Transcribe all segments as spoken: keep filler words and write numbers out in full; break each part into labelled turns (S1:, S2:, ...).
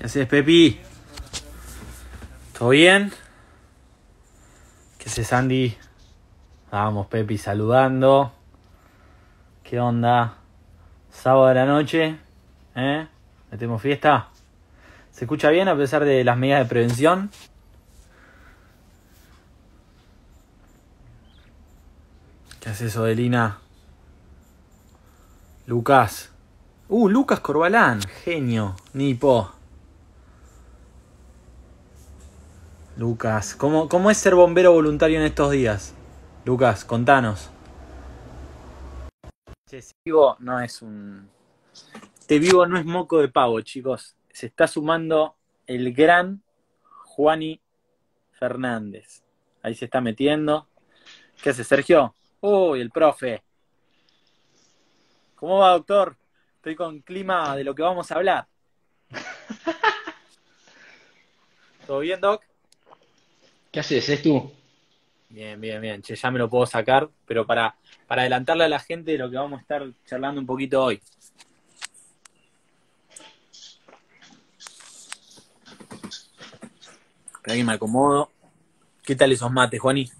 S1: haces, Pepi? ¿Todo bien? ¿Qué haces, Andy? Vamos, Pepi, saludando. ¿Qué onda? Sábado de la noche, ¿eh? ¿Metemos fiesta? ¿Se escucha bien a pesar de las medidas de prevención? ¿Qué haces, Odelina? Lucas. Uh, Lucas Corbalán, genio, Nipo. Lucas, ¿cómo, ¿cómo es ser bombero voluntario en estos días? Lucas, contanos. Che, este vivo no es un... Este vivo no es moco de pavo, chicos. Se está sumando el gran Juani Fernández. Ahí se está metiendo. ¿Qué hace, Sergio? Uy, el profe. ¿Cómo va, doctor? Estoy con clima de lo que vamos a hablar. ¿Todo bien, Doc?
S2: ¿Qué haces? ¿Es tú?
S1: Bien, bien, bien. Che, ya me lo puedo sacar, pero para, para adelantarle a la gente de lo que vamos a estar charlando un poquito hoy. Espera que me acomodo. ¿Qué tal esos mates, Juani?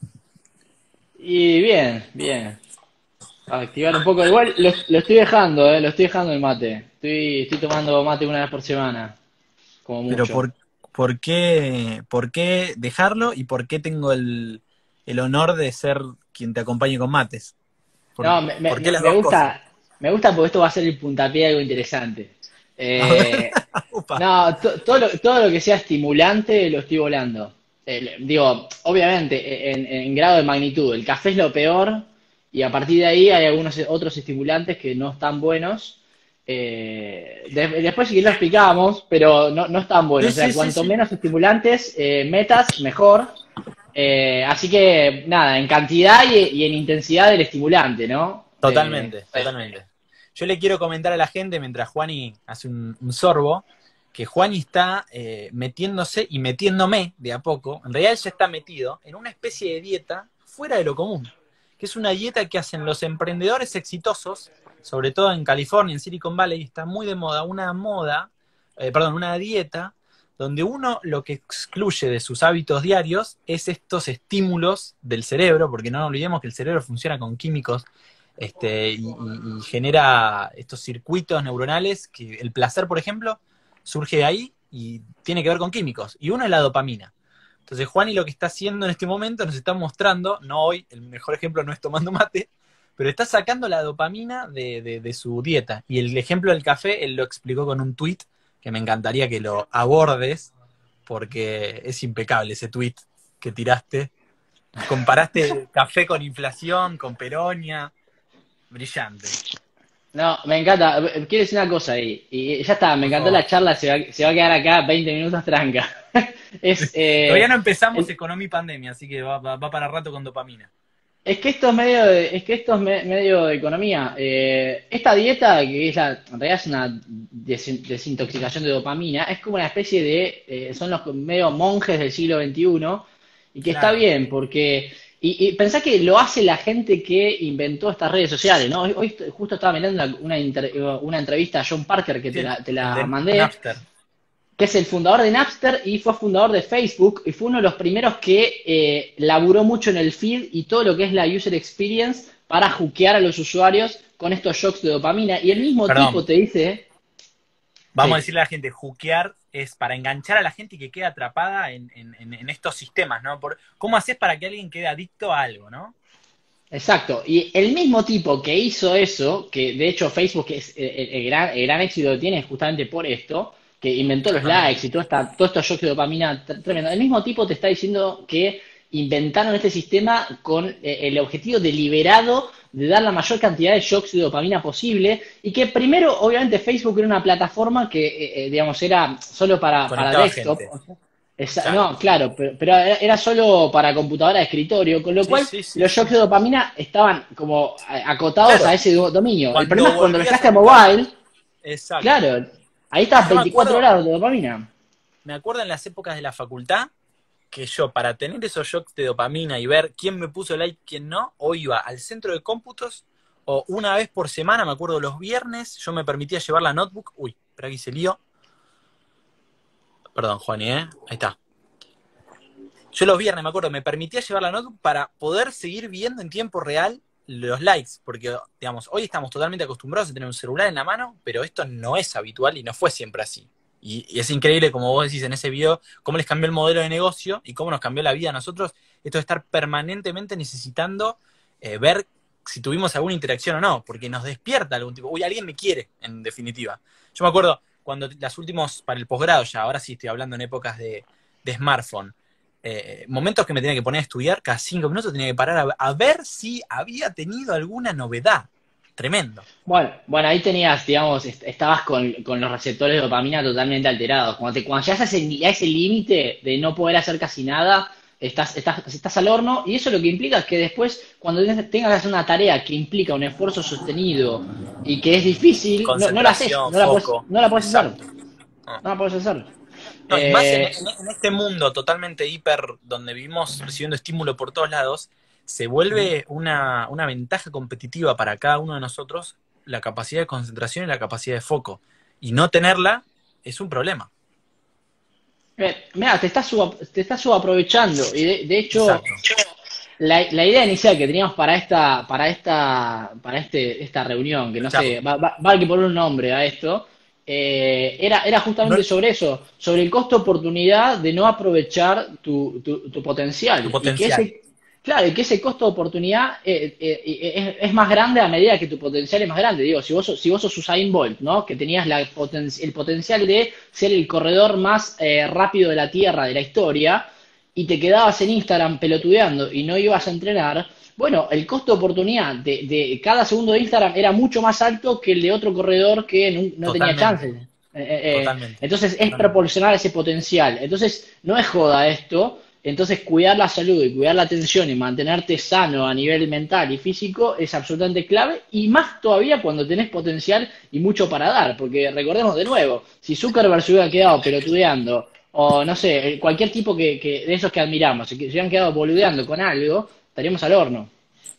S2: Y bien, bien. A activar un poco. Igual lo, lo estoy dejando, eh, lo estoy dejando el mate. Estoy, estoy tomando mate una vez por semana, como
S1: Pero
S2: mucho.
S1: ¿por, por qué, por qué dejarlo y por qué tengo el, el honor de ser quien te acompañe con mates? ¿Por,
S2: No, me,
S1: ¿por qué
S2: me,
S1: las
S2: me
S1: dos cosas?
S2: gusta, me gusta porque esto va a ser el puntapié de algo interesante.
S1: A ver,
S2: Eh,
S1: upa.
S2: no, to- todo lo, todo lo que sea estimulante lo estoy volando. Eh, digo, obviamente, en, en grado de magnitud, el café es lo peor y a partir de ahí hay algunos otros estimulantes que no están buenos. Eh, de- después si querés lo explicamos, pero no, no están buenos.
S1: Sí,
S2: O sea,
S1: sí, sí,
S2: cuanto
S1: sí.
S2: menos estimulantes eh, metas, mejor. Eh, así que nada, en cantidad y, y en intensidad del estimulante, ¿no? Eh,
S1: Totalmente, totalmente. Yo le quiero comentar a la gente, mientras Juani hace un, un sorbo, que Juani está eh, metiéndose y metiéndome de a poco, en realidad él ya está metido en una especie de dieta fuera de lo común, que es una dieta que hacen los emprendedores exitosos, sobre todo en California, en Silicon Valley, está muy de moda, una moda, eh, perdón, una dieta donde uno lo que excluye de sus hábitos diarios es estos estímulos del cerebro, porque no olvidemos que el cerebro funciona con químicos este, y, y, y genera estos circuitos neuronales que el placer, por ejemplo, surge de ahí y tiene que ver con químicos. Y uno es la dopamina. Entonces, Juani lo que está haciendo en este momento nos está mostrando, no hoy, el mejor ejemplo no es tomando mate, pero está sacando la dopamina de, de, de su dieta. Y el ejemplo del café, él lo explicó con un tweet que me encantaría que lo abordes, porque es impecable ese tweet que tiraste. Comparaste café con inflación, con peronia, brillante,
S2: no, me encanta. Quiero decir una cosa ahí. Y ya está, me
S1: por
S2: encantó
S1: favor.
S2: la charla, se va, se va a quedar acá veinte minutos tranca. Es,
S1: Todavía
S2: eh,
S1: no empezamos economía y pandemia, así que va, va, va para rato con dopamina.
S2: Es que esto es medio de, es que esto es me- medio de economía. Eh, esta dieta, que es la, en realidad es una desin- desintoxicación de dopamina, es como una especie de, eh, son los medio monjes del siglo veintiuno, y que está
S1: Claro.
S2: bien, porque, y, y pensá que lo hace la gente que inventó estas redes sociales, ¿no? Hoy, hoy justo estaba mirando una, una, inter- una entrevista a John Parker que
S1: Sí,
S2: te
S1: el,
S2: la, te
S1: el
S2: la
S1: de
S2: mandé,
S1: Napster.
S2: que es el fundador de Napster y fue fundador de Facebook y fue uno de los primeros que eh, laburó mucho en el feed y todo lo que es la user experience para hackear a los usuarios con estos shocks de dopamina. Y el mismo tipo
S1: Perdón,
S2: te dice,
S1: vamos a
S2: sí,
S1: decirle a la gente, juquear es para enganchar a la gente y que quede atrapada en, en, en, en estos sistemas, ¿no? Por, ¿cómo haces para que alguien quede adicto a algo, ¿no?
S2: exacto. Y el mismo tipo que hizo eso, que de hecho Facebook es el, el- el gran, el gran éxito que tiene justamente por esto, que inventó los likes
S1: Totalmente.
S2: y todo esta, todos estos shocks de dopamina tre- tremendo. El mismo tipo te está diciendo que inventaron este sistema con eh, el objetivo deliberado de dar la mayor cantidad de shocks de dopamina posible y que primero, obviamente, Facebook era una plataforma que, eh, eh, digamos, era solo para, para
S1: Conectaba
S2: desktop.
S1: gente.
S2: Esa-
S1: Claro.
S2: no, claro, pero, pero era era solo para computadora de escritorio, con lo
S1: Sí,
S2: cual
S1: sí, sí,
S2: los shocks
S1: sí.
S2: de dopamina estaban como a- acotados a
S1: Claro,
S2: ese do- dominio. El
S1: cuando
S2: problema es cuando lo
S1: volvías
S2: llegaste
S1: a
S2: a
S1: tu casa.
S2: mobile,
S1: Exacto.
S2: claro, ahí estás
S1: Yo me
S2: veinticuatro
S1: acuerdo,
S2: horas de dopamina.
S1: me acuerdo en las épocas de la facultad que yo, para tener esos shocks de dopamina y ver quién me puso like, quién no, o iba al centro de cómputos, o una vez por semana, me acuerdo los viernes, yo me permitía llevar la notebook. Uy, espera que se lío. Perdón, Juani, ¿eh? Ahí está. Yo los viernes, me acuerdo, me permitía llevar la notebook para poder seguir viendo en tiempo real los likes, porque, digamos, hoy estamos totalmente acostumbrados a tener un celular en la mano, pero esto no es habitual y no fue siempre así. Y, y es increíble, como vos decís en ese video, cómo les cambió el modelo de negocio y cómo nos cambió la vida a nosotros, esto de estar permanentemente necesitando eh, ver si tuvimos alguna interacción o no, porque nos despierta algún tipo, uy, alguien me quiere, en definitiva. Yo me acuerdo, cuando las últimos, para el posgrado ya, ahora sí estoy hablando en épocas de, de smartphone, eh, momentos que me tenía que poner a estudiar, cada cinco minutos tenía que parar a, a ver si había tenido alguna novedad. Tremendo.
S2: Bueno, bueno, ahí tenías, digamos, est- estabas con, con los receptores de dopamina totalmente alterados. Cuando, te, cuando llegas a ese, a ese límite de no poder hacer casi nada, estás, estás, estás al horno y eso lo que implica es que después, cuando tengas tengas que hacer una tarea que implica un esfuerzo sostenido y que es difícil, no, no la haces,
S1: Concentración,
S2: no la puedes,
S1: foco.
S2: no la puedes hacer,
S1: Exacto. Ah.
S2: no la puedes hacer.
S1: No, y más en,
S2: Eh,
S1: en- en este mundo totalmente hiper, donde vivimos recibiendo estímulo por todos lados, se vuelve una, una ventaja competitiva para cada uno de nosotros la capacidad de concentración y la capacidad de foco. Y no tenerla es un problema.
S2: Mira, te estás, sub- te estás subaprovechando y de, de hecho
S1: Exacto.
S2: la, la idea inicial que teníamos para esta, para esta, para este, esta reunión, que no sé,
S1: Charlie.
S2: va, va, va a haber que poner un nombre a esto, eh, era, era
S1: No,
S2: justamente sobre eso, sobre el costo-oportunidad de no aprovechar tu, tu, tu
S1: tu
S2: potencial. Y que
S1: potencial.
S2: ese, claro, y que ese costo-oportunidad eh, eh, eh, es, es más grande a medida que tu potencial es más grande. Digo, si vos, sos- si vos sos Usain Bolt, ¿no? Que tenías la poten- el potencial de ser el corredor más eh, rápido de la Tierra, de la historia, y te quedabas en Instagram pelotudeando y no ibas a entrenar, bueno, el costo de oportunidad de, de cada segundo de Instagram era mucho más alto que el de otro corredor que no, no tenía chance.
S1: Totalmente.
S2: Eh, eh, eh,
S1: Totalmente.
S2: entonces es
S1: Totalmente.
S2: proporcional a ese potencial. Entonces no es joda esto. Entonces cuidar la salud y cuidar la atención y mantenerte sano a nivel mental y físico es absolutamente clave y más todavía cuando tenés potencial y mucho para dar. Porque recordemos de nuevo, si Zuckerberg se hubiera quedado pelotudeando o no sé, cualquier tipo que, que de esos que admiramos, que se hubieran quedado boludeando con algo, estaríamos al horno.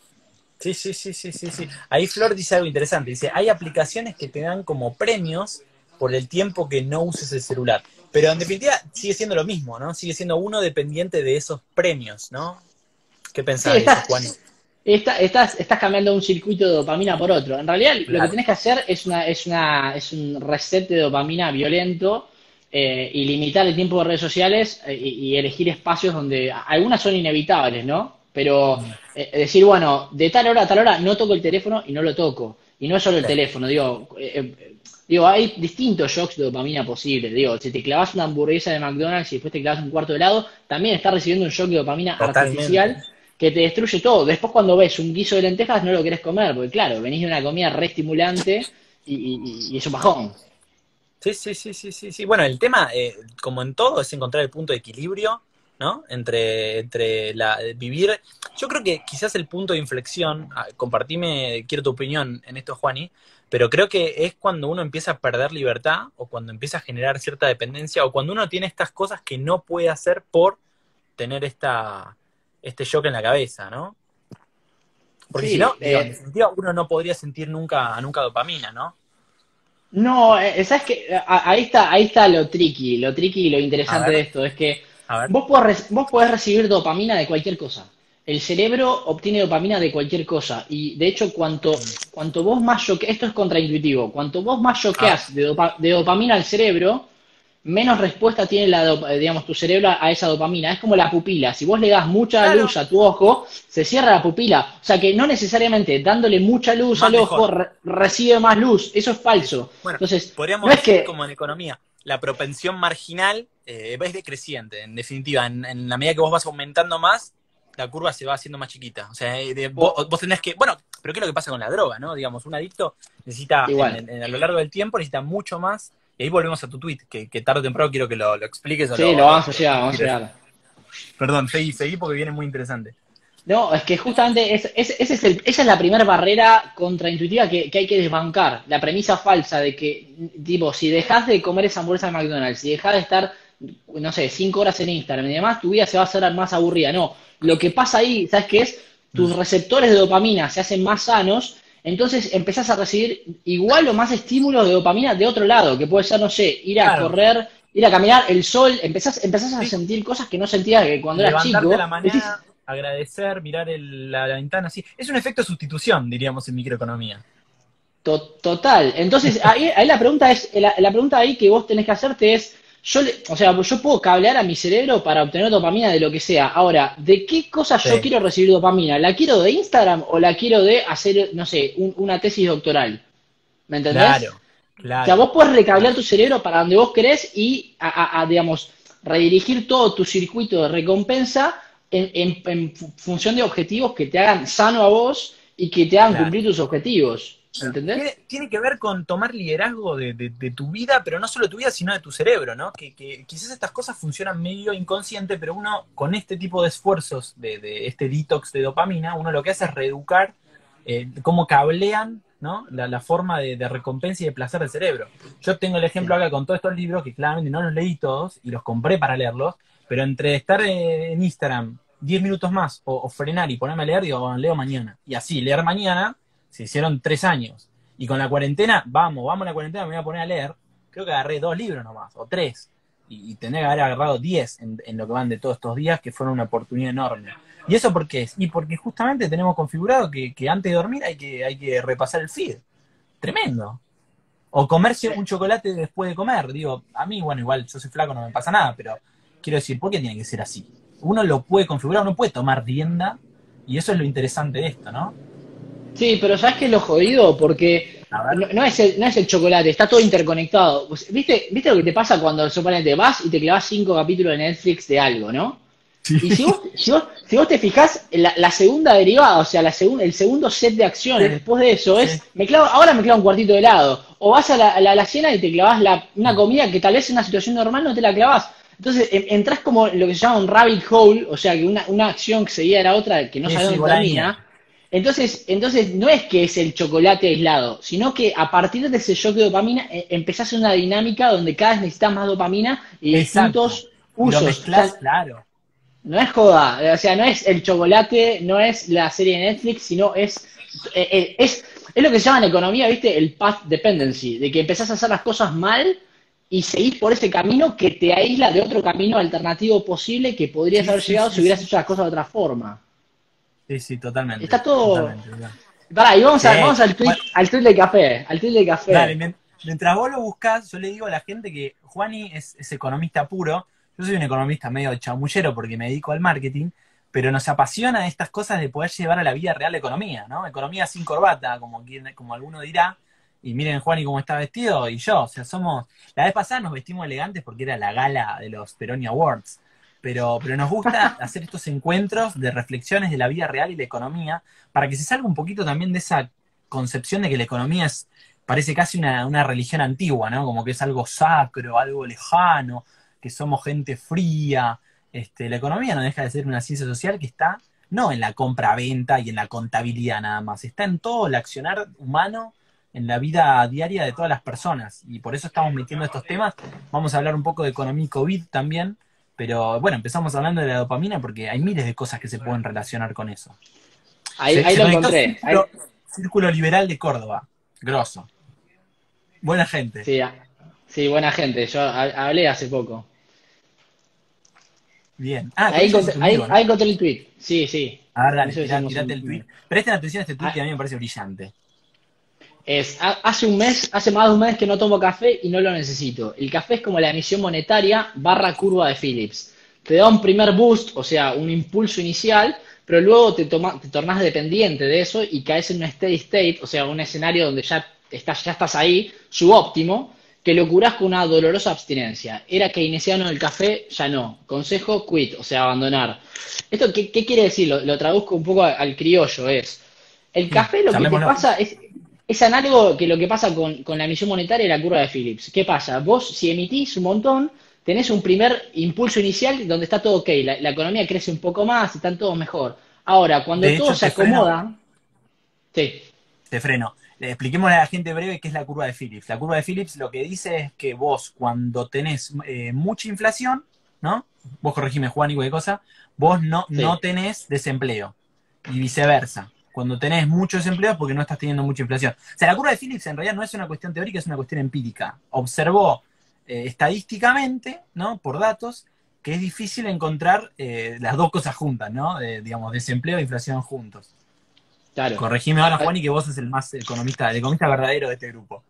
S1: Sí, sí, sí, sí, sí, sí. Ahí Flor dice algo interesante. Dice, hay aplicaciones que te dan como premios por el tiempo que no uses el celular. Pero en definitiva sigue siendo lo mismo, ¿no? Sigue siendo uno dependiente de esos premios, ¿no? ¿Qué
S2: Sí,
S1: pensás de eso, Juan?
S2: estás, está- estás, estás cambiando un circuito de dopamina por otro. En realidad, lo que
S1: Claro.
S2: tenés que hacer es una, es una, es un reset de dopamina violento eh, y limitar el tiempo de redes sociales eh, y, y elegir espacios donde algunas son inevitables, ¿no? Pero
S1: Mm.
S2: eh, decir, bueno, de tal hora a tal hora no toco el teléfono y no lo toco. Y no es solo el
S1: Sí,
S2: teléfono, digo, eh, eh, digo, hay distintos shocks de dopamina posibles. Digo, si te clavas una hamburguesa de McDonald's y después te clavas un cuarto de helado, también estás recibiendo un shock de dopamina
S1: totalmente.
S2: artificial que te destruye todo. Después cuando ves un guiso de lentejas no lo querés comer, porque claro, venís de una comida re estimulante y, y- y es un bajón.
S1: Sí, sí, sí, sí, sí, sí. Bueno, el tema, eh, como en todo, es encontrar el punto de equilibrio, ¿no? Entre, entre la, vivir. Yo creo que quizás el punto de inflexión, ah, compartime, quiero tu opinión en esto, Juani, pero creo que es cuando uno empieza a perder libertad o cuando empieza a generar cierta dependencia o cuando uno tiene estas cosas que no puede hacer por tener esta, este shock en la cabeza, ¿no? Porque si no,
S2: Sí,
S1: digo, en
S2: eh,
S1: definitiva, uno no podría sentir nunca, nunca dopamina, ¿no?
S2: no, eh, sabes que ahí está, ahí está lo tricky, lo tricky y lo
S1: A
S2: interesante
S1: ver,
S2: de esto es que
S1: a ver.
S2: vos podés, vos podés recibir dopamina de cualquier cosa. El cerebro obtiene dopamina de cualquier cosa y de hecho cuanto,
S1: Mm.
S2: cuanto vos más choque, esto es contraintuitivo, cuanto vos más
S1: A ver.
S2: choqueas de, dopa- de dopamina al cerebro, menos respuesta tiene la, dopa- digamos, tu cerebro a esa dopamina. Es como la pupila. Si vos le das mucha luz
S1: Claro,
S2: a tu ojo, se cierra la pupila. O sea que no necesariamente dándole mucha luz
S1: más
S2: al ojo
S1: mejor.
S2: re- recibe más luz. Eso es
S1: Sí, sí.
S2: falso.
S1: Bueno,
S2: Entonces, no
S1: podríamos
S2: es
S1: decir
S2: que
S1: como en economía, la propensión marginal eh, es decreciente, en definitiva, en, en la medida que vos vas aumentando más, la curva se va haciendo más chiquita. O sea, eh, de- vos,
S2: o-
S1: vos tenés que, bueno, pero ¿qué es lo que pasa con la droga, no? Digamos, un adicto necesita, en,
S2: igual.
S1: en- en- a lo largo del tiempo, necesita mucho más, y ahí volvemos a tu tweet, que, que tarde o temprano quiero que lo, lo expliques o
S2: Sí,
S1: lo,
S2: lo
S1: o lo-
S2: vamos a
S1: lo-
S2: llegar,
S1: lo
S2: vamos a
S1: tires.
S2: llegar.
S1: Perdón, seguí, seguí porque viene muy interesante.
S2: No, es que justamente es- es- ese es el- esa es la primera barrera contraintuitiva que, que hay que desbancar. La premisa falsa de que, tipo, si dejas de comer esa hamburguesa de McDonald's, si dejas de estar, no sé, cinco horas en Instagram y demás, tu vida se va a hacer más aburrida. No, lo que pasa ahí, ¿sabes qué es?
S1: Mm.
S2: Tus receptores de dopamina se hacen más sanos, entonces empezás a recibir igual o más estímulos de dopamina de otro lado, que puede ser, no sé, ir a
S1: Claro,
S2: correr, ir a caminar, el sol, empezás, empezás a
S1: Sí,
S2: sentir cosas que no sentías que cuando eras
S1: levantarte a
S2: chico.
S1: la mañana, agradecer, mirar el- la, la ventana, sí. Es un efecto sustitución, diríamos, en microeconomía.
S2: To- Total. Entonces, ahí, ahí la pregunta es, la, la pregunta ahí que vos tenés que hacerte es, yo, le- o sea, yo puedo cablear a mi cerebro para obtener dopamina de lo que sea. Ahora, ¿de qué cosas yo
S1: Sí,
S2: quiero recibir dopamina? ¿La quiero de Instagram o la quiero de hacer, no sé, un- una tesis doctoral? ¿Me entendés?
S1: claro,
S2: O sea, vos
S1: claro,
S2: podés recablear
S1: claro.
S2: tu cerebro para donde vos querés y, a, a- a, digamos, redirigir todo tu circuito de recompensa en, en- en fu- función de objetivos que te hagan sano a vos y que te hagan
S1: Claro.
S2: cumplir tus objetivos. ¿Entendés?
S1: Tiene, tiene que ver con tomar liderazgo de, de- de tu vida, pero no solo de tu vida, sino de tu cerebro, ¿no? Que, que quizás estas cosas funcionan medio inconsciente, pero uno con este tipo de esfuerzos, de, de este detox de dopamina, uno lo que hace es reeducar eh, cómo cablean, ¿no? La, la forma de, de recompensa y de placer del cerebro. Yo tengo el ejemplo
S2: Sí.
S1: acá con todos estos libros, que claramente no los leí todos y los compré para leerlos, pero entre estar eh, en Instagram diez minutos más o, o frenar y ponerme a leer, digo, bueno, leo mañana. Y así, leer mañana se hicieron tres años. Y con la cuarentena, vamos, vamos a la cuarentena, me voy a poner a leer. Creo que agarré dos libros nomás, o tres. Y, y tendría que haber agarrado diez en, en lo que van de todos estos días, que fueron una oportunidad enorme. ¿Y eso por qué es? Y porque justamente tenemos configurado que, que antes de dormir hay que, hay que repasar el feed. Tremendo. O comerse un chocolate después de comer. Digo, a mí, bueno, igual yo soy flaco, no me pasa nada, pero quiero decir, ¿por qué tiene que ser así? Uno lo puede configurar, uno puede tomar rienda, y eso es lo interesante de esto, ¿no?
S2: Sí, pero ¿sabes qué es lo jodido? Porque
S1: A ver.
S2: no, no es el, no es el chocolate, está todo interconectado. Pues, ¿viste, ¿viste lo que te pasa cuando suponete vas y te clavas cinco capítulos de Netflix de algo, ¿no?
S1: Sí.
S2: Y si vos, si vos, si vos te fijás, la, la segunda derivada, o sea, la segun- el segundo set de acciones
S1: Sí,
S2: después de eso
S1: sí.
S2: es, me clavo, ahora me clavo un cuartito de helado. O vas a la, a la, a la cena y te clavas la, una comida que tal vez en una situación normal no te la clavas. Entonces en- entras como en lo que se llama un rabbit hole, o sea, que una, una acción que seguía era otra que no
S1: Sí,
S2: sabes
S1: sí,
S2: dónde
S1: bola de nieve.
S2: termina. Entonces, entonces no es que es el chocolate aislado, sino que a partir de ese shock de dopamina eh, empezás una dinámica donde cada vez necesitas más dopamina y
S1: Exacto.
S2: distintos
S1: Y lo
S2: usos. O
S1: mezclas,
S2: sea,
S1: claro.
S2: no es joda, o sea, no es el chocolate, no es la serie de Netflix, sino es, eh, eh, es, es lo que se llama en economía, ¿viste? El path dependency, de que empezás a hacer las cosas mal y seguís por ese camino que te aísla de otro camino alternativo posible que podrías
S1: Sí,
S2: haber
S1: sí,
S2: llegado si
S1: sí,
S2: hubieras
S1: sí.
S2: hecho las cosas de otra forma.
S1: Sí, sí, totalmente.
S2: Está todo.
S1: Totalmente. Claro.
S2: Pará, y vamos,
S1: Sí.
S2: a, vamos al tweet,
S1: Bueno,
S2: al tweet de café, al tweet de
S1: dale,
S2: café.
S1: mien- mientras vos lo buscás, yo le digo a la gente que Juani es, es economista puro. Yo soy un economista medio chamullero porque me dedico al marketing, pero nos apasiona estas cosas de poder llevar a la vida real la economía, ¿no? Economía sin corbata, como, quien, como alguno dirá. Y miren Juani cómo está vestido y yo, o sea, somos... La vez pasada nos vestimos elegantes porque era la gala de los Peroni Awards, pero, pero nos gusta hacer estos encuentros de reflexiones de la vida real y la economía para que se salga un poquito también de esa concepción de que la economía es, parece casi una, una religión antigua, ¿no? Como que es algo sacro, algo lejano, que somos gente fría. Este, la economía no deja de ser una ciencia social que está no en la compra-venta y en la contabilidad nada más, está en todo el accionar humano, en la vida diaria de todas las personas. Y por eso estamos metiendo estos temas. Vamos a hablar un poco de economía y COVID también, pero bueno, empezamos hablando de la dopamina porque hay miles de cosas que se pueden relacionar con eso.
S2: Ahí,
S1: Se,
S2: ahí
S1: se
S2: lo
S1: conectó
S2: encontré. Ahí,
S1: Círculo, Círculo Liberal de Córdoba. Grosso. Buena gente.
S2: sí, ah, sí, buena gente. Yo ha- hablé hace poco.
S1: Bien. Ah, con
S2: Ahí
S1: ellos
S2: encontré,
S1: hiciste un
S2: ahí,
S1: vivo,
S2: ahí
S1: ¿no?
S2: encontré el tweet. Sí, sí.
S1: A ver,
S2: Con
S1: dale,
S2: eso
S1: tirá,
S2: hicimos
S1: tirate
S2: un.
S1: el tweet.
S2: un-
S1: Presten atención a este tweet que a
S2: Ah,
S1: mí me parece brillante.
S2: es, ha- hace un mes, hace más de un mes que no tomo café y no lo necesito. El café es como la emisión monetaria barra curva de Phillips. Te da un primer boost, o sea, un impulso inicial, pero luego te, toma, te tornas dependiente de eso y caes en un steady state, o sea, un escenario donde ya estás, ya estás ahí, subóptimo, que lo curás con una dolorosa abstinencia. Era keynesiano el café, ya no. Consejo, quit, o sea, abandonar. ¿Esto qué, qué quiere decir? Lo, lo traduzco un poco al criollo, es, el
S1: Sí,
S2: café lo que te
S1: charlémoslo.
S2: pasa es, es análogo que lo que pasa con, con la emisión monetaria y la curva de Phillips. ¿Qué pasa? Vos, si emitís un montón, tenés un primer impulso inicial donde está todo ok, la, la economía crece un poco más, están todos mejor. Ahora, cuando
S1: De
S2: todo
S1: hecho,
S2: se
S1: te freno,
S2: acomoda, sí,
S1: te freno. Le expliquémosle a la gente breve qué es la curva de Phillips. La curva de Phillips lo que dice es que vos, cuando tenés eh, mucha inflación, ¿no? Vos corregime, Juan, y cualquier cosa, vos no, no
S2: sí.
S1: tenés desempleo. Y viceversa. Cuando tenés mucho desempleo es porque no estás teniendo mucha inflación. O sea, la curva de Phillips en realidad no es una cuestión teórica, es una cuestión empírica. Observó eh, estadísticamente, ¿no? Por datos, que es difícil encontrar eh, las dos cosas juntas, ¿no? Eh, digamos, desempleo e inflación juntos.
S2: Claro.
S1: Corregime ahora, Juan, y que vos sos el más economista, el economista verdadero de este grupo.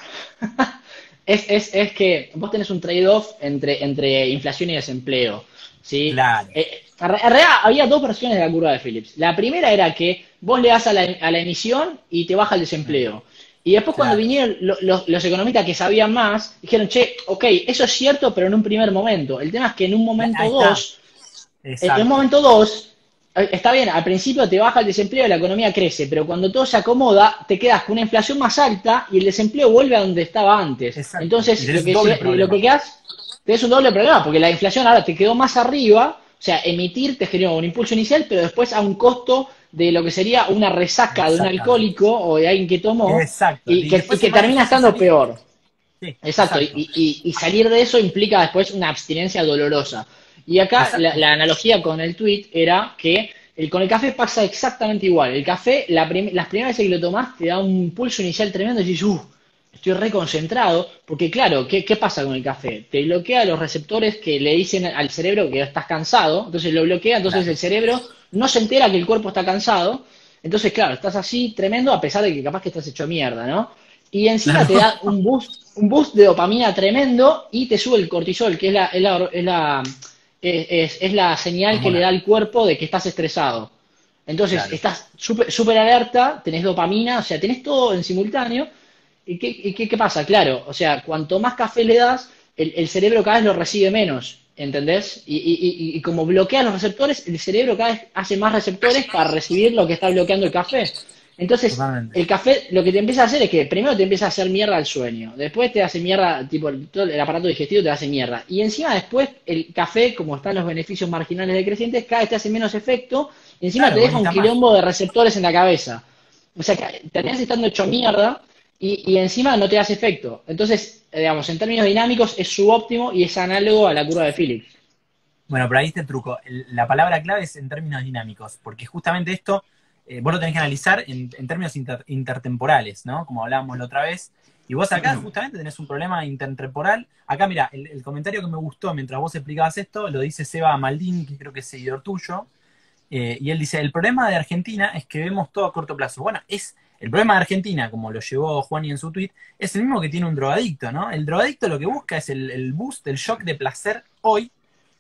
S2: Es, es, es que vos tenés un trade-off entre, entre inflación y desempleo, ¿sí?
S1: Claro,
S2: Eh, en re- en realidad había dos versiones de la curva de Phillips. La primera era que vos le das a la, a la emisión y te baja el desempleo. Y después cuando
S1: claro,
S2: vinieron lo- los, los economistas que sabían más, dijeron, che, ok, eso es cierto, pero en un primer momento. El tema es que en un momento
S1: ahí está,
S2: dos en un
S1: exacto,
S2: momento dos, eh, está bien, al principio te baja el desempleo y la economía crece, pero cuando todo se acomoda, te quedas con una inflación más alta y el desempleo vuelve a donde estaba antes.
S1: exacto. Y
S2: Entonces, lo
S1: tenés un
S2: que,
S1: doble
S2: se- lo que
S1: problema.
S2: quedas, tenés un doble problema, porque la inflación ahora te quedó más arriba, o sea, emitir te generó un impulso inicial, pero después a un costo de lo que sería una resaca de un
S1: Exactamente.
S2: alcohólico o de alguien que tomó
S1: Exacto.
S2: y
S1: Y
S2: que, y
S1: después
S2: que
S1: es más
S2: termina
S1: difícil
S2: estando
S1: salir.
S2: peor.
S1: Sí,
S2: Exacto, y,
S1: exacto.
S2: y- y salir de eso implica después una abstinencia dolorosa. Y acá la,
S1: Exacto.
S2: la analogía con el tweet era que el, con el café pasa exactamente igual. El café, la prim- las primeras veces que lo tomás, te da un pulso inicial tremendo y dices, uh, estoy reconcentrado. Porque claro, ¿qué, ¿qué pasa con el café? Te bloquea los receptores que le dicen al cerebro que estás cansado, entonces lo bloquea, entonces el
S1: Claro.
S2: cerebro no se entera que el cuerpo está cansado. Entonces, claro, estás así tremendo a pesar de que capaz que estás hecho mierda, ¿no? Y encima te
S1: Claro.
S2: da un boost, un boost de dopamina tremendo y te sube el cortisol, que es la, es la, es la, es, es- es la señal que le
S1: Hormona.
S2: da al cuerpo de que estás estresado. Entonces,
S1: Claro.
S2: estás súper súper alerta, tenés dopamina, o sea, tenés todo en simultáneo. ¿Y qué, y qué, qué pasa? Claro, o sea, cuanto más café le das, el, el cerebro cada vez lo recibe menos, ¿entendés? Y, y, y, y como bloquea los receptores, el cerebro cada vez hace más receptores para recibir lo que está bloqueando el café. Entonces,
S1: Totalmente.
S2: el café lo que te empieza a hacer es que primero te empieza a hacer mierda el sueño, después te hace mierda, tipo, todo el aparato digestivo te hace mierda. Y encima después el café, como están los beneficios marginales decrecientes, cada vez te hace menos efecto, y encima te
S1: Claro, vos
S2: deja un
S1: necesitas más.
S2: quilombo de receptores en la cabeza. O sea, que terminás estando hecho mierda y, y encima no te hace efecto. Entonces, eh, digamos, en términos dinámicos es subóptimo y es análogo a la curva de Phillips.
S1: Bueno, pero ahí está el truco. El- la palabra clave es en términos dinámicos, porque justamente esto eh, vos lo tenés que analizar en, en términos inter- intertemporales, ¿no? Como hablábamos la otra vez. Y vos acá justamente tenés un problema intertemporal. Acá, mira, el, el comentario que me gustó mientras vos explicabas esto lo dice Seba Maldini, que creo que es seguidor tuyo. Eh, y él dice, el problema de Argentina es que vemos todo a corto plazo. Bueno, es el problema de Argentina, como lo llevó Juani en su tweet, es el mismo que tiene un drogadicto, ¿no? El drogadicto lo que busca es el, el boost, el shock de placer hoy,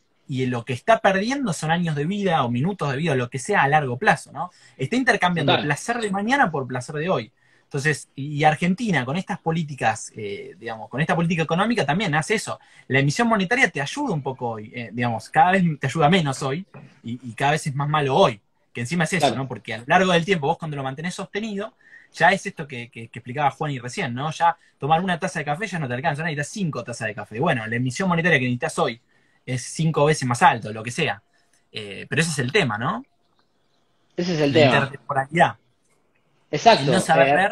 S1: y lo que está perdiendo son años de vida o minutos de vida o lo que sea a largo plazo, ¿no? Está intercambiando
S2: Total.
S1: placer de mañana por placer de hoy. Entonces, y Argentina con estas políticas, eh, digamos, con esta política económica también hace eso. La emisión monetaria te ayuda un poco hoy, eh, digamos, cada vez te ayuda menos hoy y, y cada vez es más malo hoy, que encima es eso,
S2: Claro.
S1: ¿no? Porque a lo largo del tiempo, vos cuando lo mantenés sostenido, ya es esto que, que, que explicaba Juan y recién, ¿no? Ya tomar una taza de café ya no te alcanza, necesitas cinco tazas de café. Bueno, la emisión monetaria que necesitas hoy es cinco veces más alto, lo que sea. Eh, pero ese es el tema, ¿no?
S2: Ese es el
S1: La
S2: tema.
S1: intertemporalidad. El no
S2: Exacto.
S1: saber
S2: Eh,
S1: ver.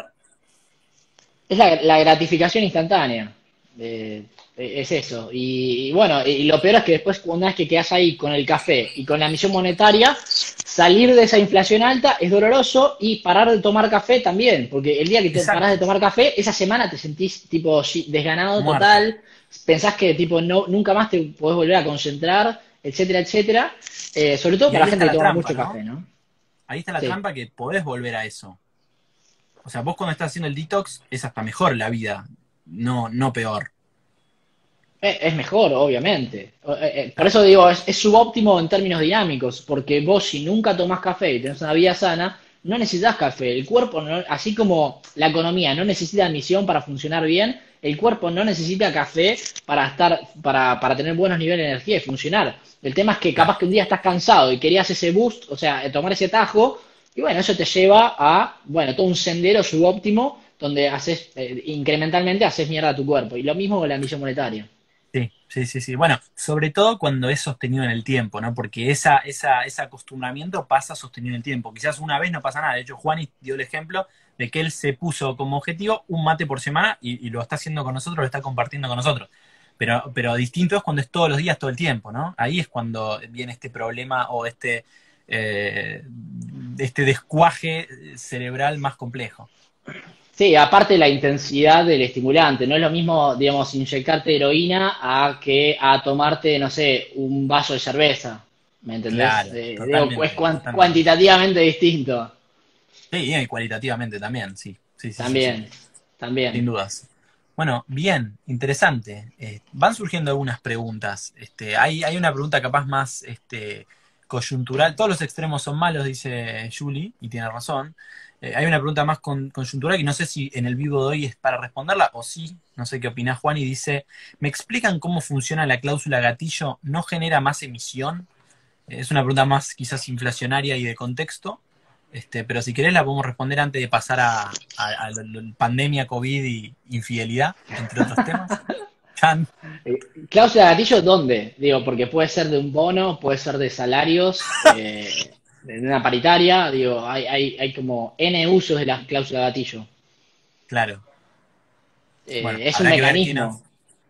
S2: es la, la gratificación instantánea. Eh, es eso. Y, y bueno, y lo peor es que después, una vez que quedas ahí con el café y con la emisión monetaria, salir de esa inflación alta es doloroso y parar de tomar café también. Porque el día que te parás de
S1: Exacto.
S2: tomar café, esa semana te sentís tipo sí, desganado
S1: Muerto.
S2: total, pensás que tipo no, nunca más te podés volver a concentrar, etcétera, etcétera. Eh, sobre todo
S1: Y
S2: para
S1: ahí
S2: la
S1: está
S2: gente que
S1: la
S2: toma
S1: trampa,
S2: mucho
S1: ¿no?
S2: café, ¿no?
S1: Ahí está la
S2: Sí.
S1: trampa que podés volver a eso. O sea, vos cuando estás haciendo el detox es hasta mejor la vida, no, no peor.
S2: Eh, Es mejor, obviamente. O- eh, eh, Por eso
S1: Claro.
S2: digo, es, es subóptimo en términos dinámicos, porque vos si nunca tomás café y tenés una vida sana, no necesitas café. El cuerpo, no- así como la economía no necesita admisión para funcionar bien, el cuerpo no necesita café para estar, para, para tener buenos niveles de energía y funcionar. El tema es que
S1: Claro.
S2: capaz que un día estás cansado y querías ese boost, o sea, eh, tomar ese tajo, y bueno, eso te lleva a, bueno, todo un sendero subóptimo donde haces, eh, incrementalmente haces mierda a tu cuerpo. Y lo mismo con la admisión monetaria.
S1: Sí, sí, sí, sí. Bueno, sobre todo cuando es sostenido en el tiempo, ¿no? Porque esa, esa, ese acostumbramiento pasa sostenido en el tiempo. Quizás una vez no pasa nada. De hecho, Juani dio el ejemplo de que él se puso como objetivo un mate por semana y, y lo está haciendo con nosotros, lo está compartiendo con nosotros. Pero, pero distinto es cuando es todos los días, todo el tiempo, ¿no? Ahí es cuando viene este problema o este, eh, este descuaje cerebral más complejo.
S2: Sí, aparte la intensidad del estimulante, no es lo mismo, digamos, inyectarte heroína a que a tomarte, no sé, un vaso de cerveza, ¿me entendés?
S1: Claro,
S2: Eh, digo, es
S1: totalmente,
S2: cuan-
S1: totalmente.
S2: cuantitativamente distinto.
S1: Sí, y cualitativamente también, sí. Sí, sí, sí, sí.
S2: También,
S1: Sin
S2: también.
S1: dudas. Bueno, bien, interesante. Eh, van surgiendo algunas preguntas. Este, hay, hay una pregunta capaz más este, coyuntural. Todos los extremos son malos, dice Julie, y tiene razón. Eh, hay una pregunta más con- coyuntural y no sé si en el vivo de hoy es para responderla o sí. No sé qué opina Juan y dice, ¿me explican cómo funciona la cláusula gatillo? ¿No genera más emisión? Es una pregunta más quizás inflacionaria y de contexto, este, pero si querés la podemos responder antes de pasar a, a- a la- la pandemia, COVID y infidelidad, entre otros temas. Chan.
S2: Eh, Cláusula de gatillo, ¿dónde? Digo, porque puede ser de un bono, puede ser de salarios, eh, de una paritaria, digo, hay, hay, hay como N usos de la cláusula de gatillo.
S1: Claro. Bueno,
S2: Eh, es un
S1: habrá que ver qué
S2: mecanismo.
S1: nos,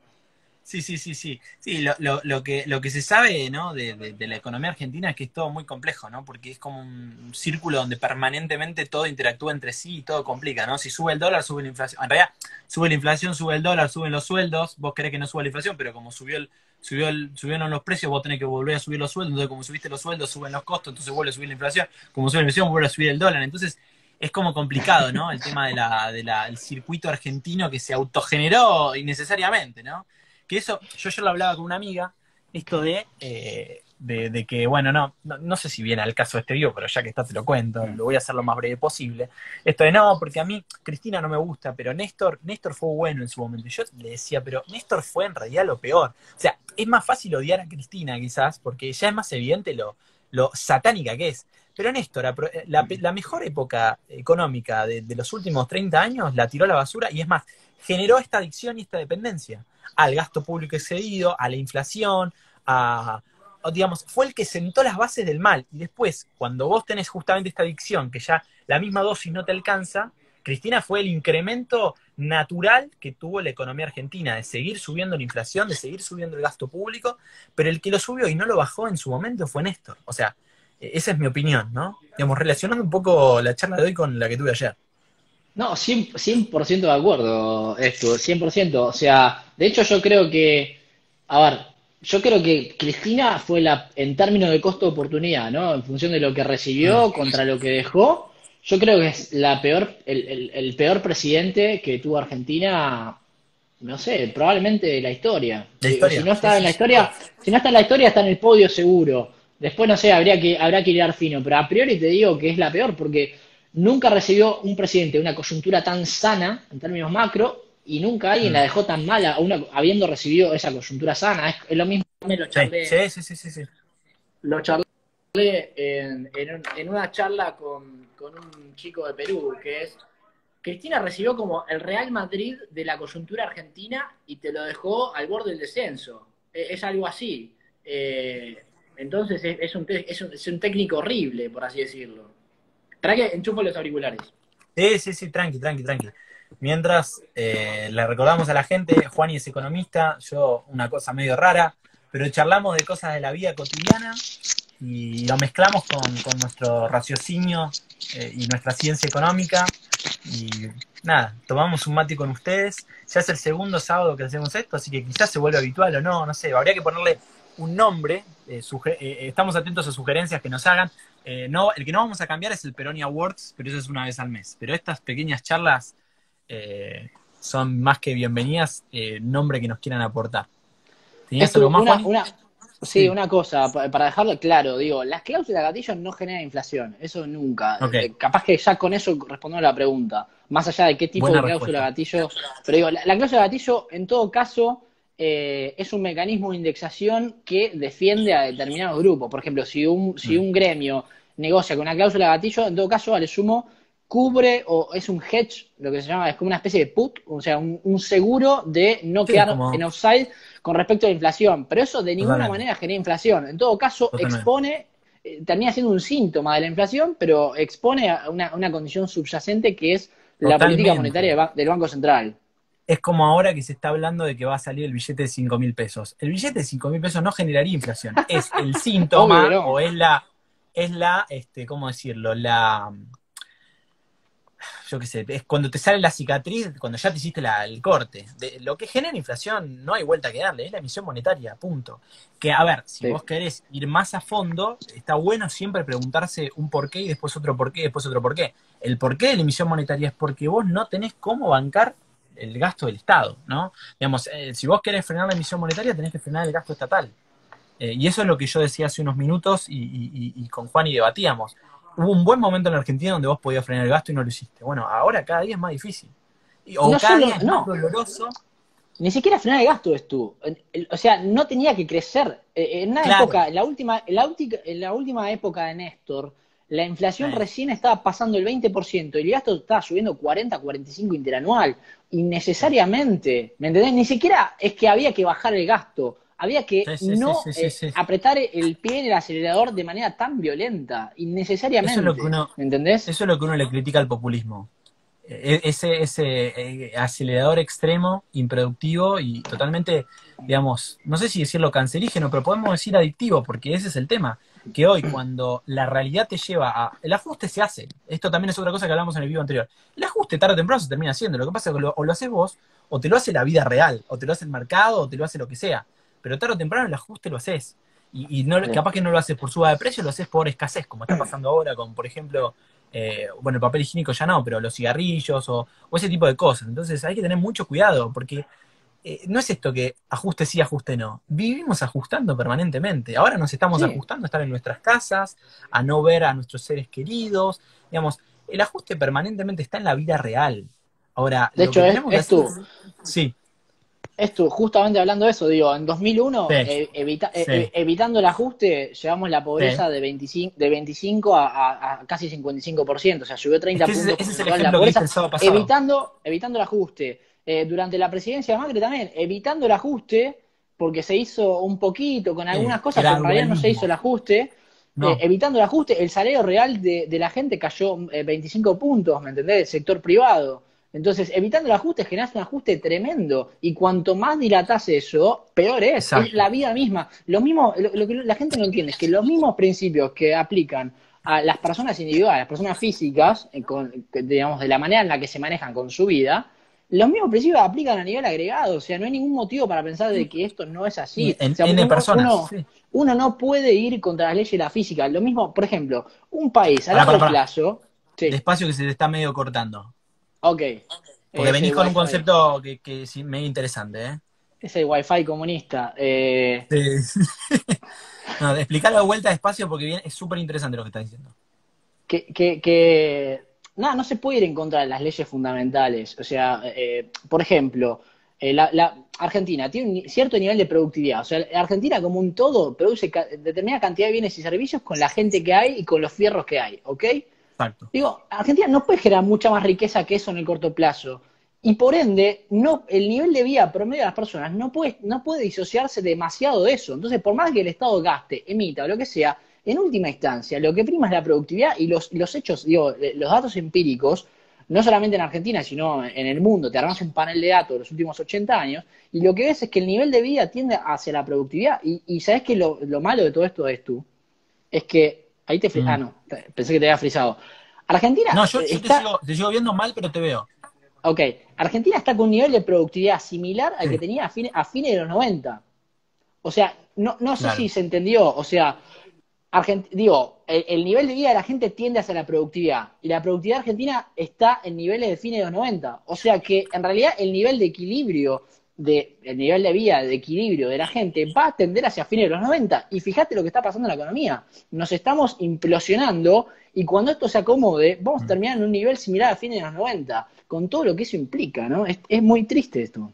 S1: sí, sí, sí, sí. Sí, lo, lo- lo que, lo que se sabe, ¿no? de, de- de la economía argentina es que es todo muy complejo, ¿no? Porque es como un círculo donde permanentemente todo interactúa entre sí y todo complica, ¿no? Si sube el dólar, sube la inflación. En realidad, sube la inflación, sube el dólar, suben los sueldos. Vos querés que no suba la inflación, pero como subió el, subió el, subieron los precios, vos tenés que volver a subir los sueldos. Entonces, como subiste los sueldos, suben los costos, entonces vuelve a subir la inflación. Como sube la inflación, vuelve a subir el dólar. Entonces, es como complicado, ¿no? El tema de la, de la, el circuito argentino que se autogeneró innecesariamente, ¿no? Que eso, yo yo lo hablaba con una amiga, esto de, eh, de, de que, bueno, no, no, no sé si viene al caso de este video, pero ya que está te lo cuento, lo voy a hacer lo más breve posible. Esto de no, porque a mí Cristina no me gusta, pero Néstor, Néstor fue bueno en su momento. Y yo le decía, pero Néstor fue en realidad lo peor. O sea, es más fácil odiar a Cristina quizás, porque ya es más evidente lo, lo satánica que es. Pero Néstor, la, la mejor época económica de, de los últimos treinta años la tiró a la basura y es más, generó esta adicción y esta dependencia al gasto público excedido, a la inflación, a, digamos, fue el que sentó las bases del mal. Y después, cuando vos tenés justamente esta adicción, que ya la misma dosis no te alcanza, Cristina fue el incremento natural que tuvo la economía argentina, de seguir subiendo la inflación, de seguir subiendo el gasto público, pero el que lo subió y no lo bajó en su momento fue Néstor. O sea, esa es mi opinión, ¿no? Digamos, relacionando un poco la charla de hoy con la que tuve ayer.
S2: No, cien, cien por ciento de acuerdo, esto, cien por ciento. O sea, de hecho yo creo que, a ver, yo creo que Cristina fue la, en términos de costo-oportunidad, ¿no? En función de lo que
S1: Mm.
S2: recibió contra lo que dejó, yo creo que es la peor, el, el- el peor presidente que tuvo Argentina, no sé, probablemente de la historia.
S1: La
S2: Digo, si
S1: historia,
S2: no
S1: sí,
S2: está en
S1: sí,
S2: la
S1: sí.
S2: historia, si no está en la historia, está en el podio seguro. Después, no sé, habría que, habrá que hilar fino, pero a priori te digo que es la peor porque nunca recibió un presidente una coyuntura tan sana en términos macro y nunca alguien
S1: Mm.
S2: la dejó tan mala a una- habiendo recibido esa coyuntura sana. Es, es lo mismo, me lo
S1: Sí,
S2: charlé,
S1: sí, sí, sí, sí, sí.
S2: lo charlé en, en un- en una charla con, con un chico de Perú, que es, Cristina recibió como el Real Madrid de la coyuntura argentina y te lo dejó al borde del descenso. Es, es algo así. Eh, entonces es, es un, te- es un- es un técnico horrible, por así decirlo. Para que enchufo los auriculares.
S1: Sí, sí, sí, tranqui, tranqui, tranqui. Mientras eh, le recordamos a la gente, Juan es economista, yo una cosa medio rara, pero charlamos de cosas de la vida cotidiana y lo mezclamos con, con nuestro raciocinio eh, y nuestra ciencia económica. Y nada, tomamos un mate con ustedes. Ya es el segundo sábado que hacemos esto, así que quizás se vuelve habitual o no, no sé. Habría que ponerle un nombre. Eh, suge- eh, estamos atentos a sugerencias que nos hagan. Eh, no, el que no vamos a cambiar es el Peroni Awards, pero eso es una vez al mes. Pero estas pequeñas charlas eh, son más que bienvenidas, eh, nombre que nos quieran aportar. ¿Tenías algo
S2: Esto,
S1: más,
S2: una,
S1: Juani?
S2: una, sí,
S1: Sí,
S2: una cosa, pa- para dejarlo claro, digo, las cláusulas de gatillo no generan inflación, eso nunca.
S1: ok,
S2: Eh, Capaz que ya con eso respondemos a la pregunta, más allá de qué tipo
S1: buena
S2: de cláusula de
S1: respuesta.
S2: gatillo, pero digo, la, la cláusula de gatillo en todo caso eh, es un mecanismo de indexación que defiende a determinados grupos. Por ejemplo, si un, si
S1: Mm,
S2: un gremio negocia con una cláusula de gatillo, en todo caso, al sumo, cubre o es un hedge, lo que se llama, es como una especie de put, o sea, un, un seguro de no
S1: sí,
S2: quedar en
S1: como
S2: offside con respecto a la inflación, pero eso de ninguna
S1: totalmente,
S2: manera genera inflación. En todo caso,
S1: totalmente.
S2: expone, eh, termina siendo un síntoma de la inflación, pero expone a una, una condición subyacente que es la política monetaria
S1: Totalmente.
S2: del, ba- del Banco Central.
S1: Es como ahora que se está hablando de que va a salir el billete de cinco mil pesos. El billete de cinco mil pesos no generaría inflación. Es el
S2: Obvio que
S1: síntoma o
S2: no.
S1: es la, es la, este, ¿cómo decirlo? La, yo qué sé, es cuando te sale la cicatriz, cuando ya te hiciste la, el corte. De, lo que genera inflación no hay vuelta que darle, es la emisión monetaria, punto. Que, a ver, si
S2: Sí.
S1: vos querés ir más a fondo, está bueno siempre preguntarse un porqué y después otro porqué y después otro porqué. El porqué de la emisión monetaria es porque vos no tenés cómo bancar el gasto del Estado, ¿no? Digamos, eh, si vos querés frenar la emisión monetaria, tenés que frenar el gasto estatal. Eh, y eso es lo que yo decía hace unos minutos y, y, y con Juan y debatíamos. Hubo un buen momento en la Argentina donde vos podías frenar el gasto y no lo hiciste. Bueno, ahora cada día es más difícil. Y,
S2: Y
S1: o
S2: no
S1: cada
S2: solo,
S1: día es más
S2: no,
S1: doloroso.
S2: ni siquiera frenar el gasto es tú. O sea, no tenía que crecer. Eh, En una
S1: Claro.
S2: época, en la última, en la última, en la última época de Néstor, la inflación
S1: Eh,
S2: recién estaba pasando el veinte por ciento y el gasto estaba subiendo cuarenta, cuarenta y cinco interanual.
S1: sí,
S2: Innecesariamente. ¿Me entendés? Ni siquiera es que había que bajar el gasto. Había que
S1: sí, sí, sí,
S2: no
S1: sí, sí,
S2: eh,
S1: sí.
S2: apretar el pie en el acelerador de manera tan violenta.
S1: Eso es lo que
S2: Innecesariamente.
S1: uno,
S2: ¿Me entendés?
S1: eso es lo que uno le critica al populismo. E- ese, ese eh, acelerador extremo, improductivo y totalmente, digamos, no sé si decirlo cancerígeno, pero podemos decir adictivo, porque ese es el tema. Que hoy, cuando la realidad te lleva a. El ajuste se hace. Esto también es otra cosa que hablamos en el video anterior. El ajuste tarde o temprano se termina haciendo. Lo que pasa es que lo, o lo haces vos, o te lo hace la vida real, o te lo hace el mercado, o te lo hace lo que sea. Pero tarde o temprano el ajuste lo haces. Y, y no,
S2: Sí.
S1: capaz que no lo haces por suba de precio, lo haces por escasez, como está pasando ahora con, por ejemplo, eh, bueno, el papel higiénico ya no, pero los cigarrillos o, o ese tipo de cosas. Entonces hay que tener mucho cuidado, porque eh, no es esto que ajuste sí, ajuste no. Vivimos ajustando permanentemente. Ahora nos estamos
S2: Sí.
S1: ajustando a estar en nuestras casas, a no ver a nuestros seres queridos. Digamos, el ajuste permanentemente está en la vida real. Ahora,
S2: De
S1: lo que
S2: hecho, es,
S1: tenemos que
S2: es
S1: hacer
S2: tú.
S1: es... Sí,
S2: Esto, justamente hablando de eso, digo, en dos mil uno,
S1: sí,
S2: eh, evita- eh, eh,
S1: sí,
S2: evitando el ajuste, llevamos la
S1: sí.
S2: pobreza de veinticinco, de veinticinco a, a- a casi cincuenta y cinco por ciento, o sea, subió
S1: Es
S2: treinta
S1: que ese,
S2: puntos
S1: ese es el
S2: porcentuales la
S1: ejemplo que diste
S2: pobreza,
S1: el sábado pasado.
S2: evitando, evitando el ajuste. Eh, durante la presidencia de Macri también, evitando el ajuste, porque se hizo un poquito con
S1: Sí,
S2: algunas cosas, pero en realidad no se hizo
S1: gradualismo.
S2: el ajuste. Eh,
S1: No.
S2: evitando el ajuste, el salario real de, de la gente cayó eh, veinticinco puntos, ¿me entendés? Del sector privado. Entonces, evitando el ajuste, generas un ajuste tremendo. Y cuanto más dilatás eso, peor es. Es
S1: Exacto.
S2: la vida misma. Lo mismo, lo, lo que la gente no entiende es que los mismos principios que aplican a las personas individuales, las personas físicas, eh, con, digamos, de la manera en la que se manejan con su vida, los mismos principios aplican a nivel agregado. O sea, no hay ningún motivo para pensar de que esto no es
S1: Y
S2: así. O
S1: en
S2: sea,
S1: N
S2: uno,
S1: personas,
S2: uno,
S1: sí.
S2: uno no puede ir contra las leyes de la física. Lo mismo, por ejemplo, un país a
S1: Pará, pará,
S2: largo
S1: pará.
S2: plazo. Sí,
S1: Despacio que se te está medio cortando.
S2: ok.
S1: Porque
S2: Es
S1: venís
S2: el
S1: con un
S2: wifi.
S1: concepto que, que sí, medio interesante, ¿eh?
S2: Es el wifi comunista. Eh,
S1: Sí. No, explicarlo de vuelta despacio porque bien, es súper interesante lo que estás diciendo.
S2: que, que, que nada, no se puede ir en contra de las leyes fundamentales. O sea, eh, por ejemplo, eh, la, la Argentina tiene un ni- cierto nivel de productividad. O sea, Argentina como un todo produce ca- determinada cantidad de bienes y servicios con la gente que hay y con los fierros que hay, ¿ok?
S1: Exacto.
S2: Digo, Argentina no puede generar mucha más riqueza que eso en el corto plazo. Y por ende, no, el nivel de vida promedio de las personas no puede, no puede disociarse demasiado de eso. Entonces, por más que el Estado gaste, emita o lo que sea, en última instancia, lo que prima es la productividad y los, los hechos, digo, eh, los datos empíricos, no solamente en Argentina, sino en el mundo. Te armas un panel de datos de los últimos ochenta años y lo que ves es que el nivel de vida tiende hacia la productividad. Y, y sabes que lo, lo malo de todo esto es tú, es que ahí te... fri- Ah,
S1: Mm.
S2: no, pensé que te había frisado. Argentina
S1: No, yo,
S2: eh,
S1: yo te
S2: está,
S1: sigo, te sigo viendo mal, pero te veo.
S2: ok, Argentina está con un nivel de productividad similar al que
S1: Sí,
S2: tenía a, fin- a fines de los noventa. O sea, no, no sé si
S1: claro.
S2: se entendió. O sea, Argent- digo, el, el nivel de vida de la gente tiende hacia la productividad. Y la productividad argentina está en niveles de fines de los noventa. O sea que en realidad el nivel de equilibrio, de, el nivel de vida, de equilibrio de la gente va a tender hacia fines de los noventa. Y fíjate lo que está pasando en la economía. Nos estamos implosionando y cuando esto se acomode, vamos a
S1: Mm.
S2: terminar en un nivel similar a fines de los noventa, con todo lo que eso implica, ¿no? Es, es muy triste esto.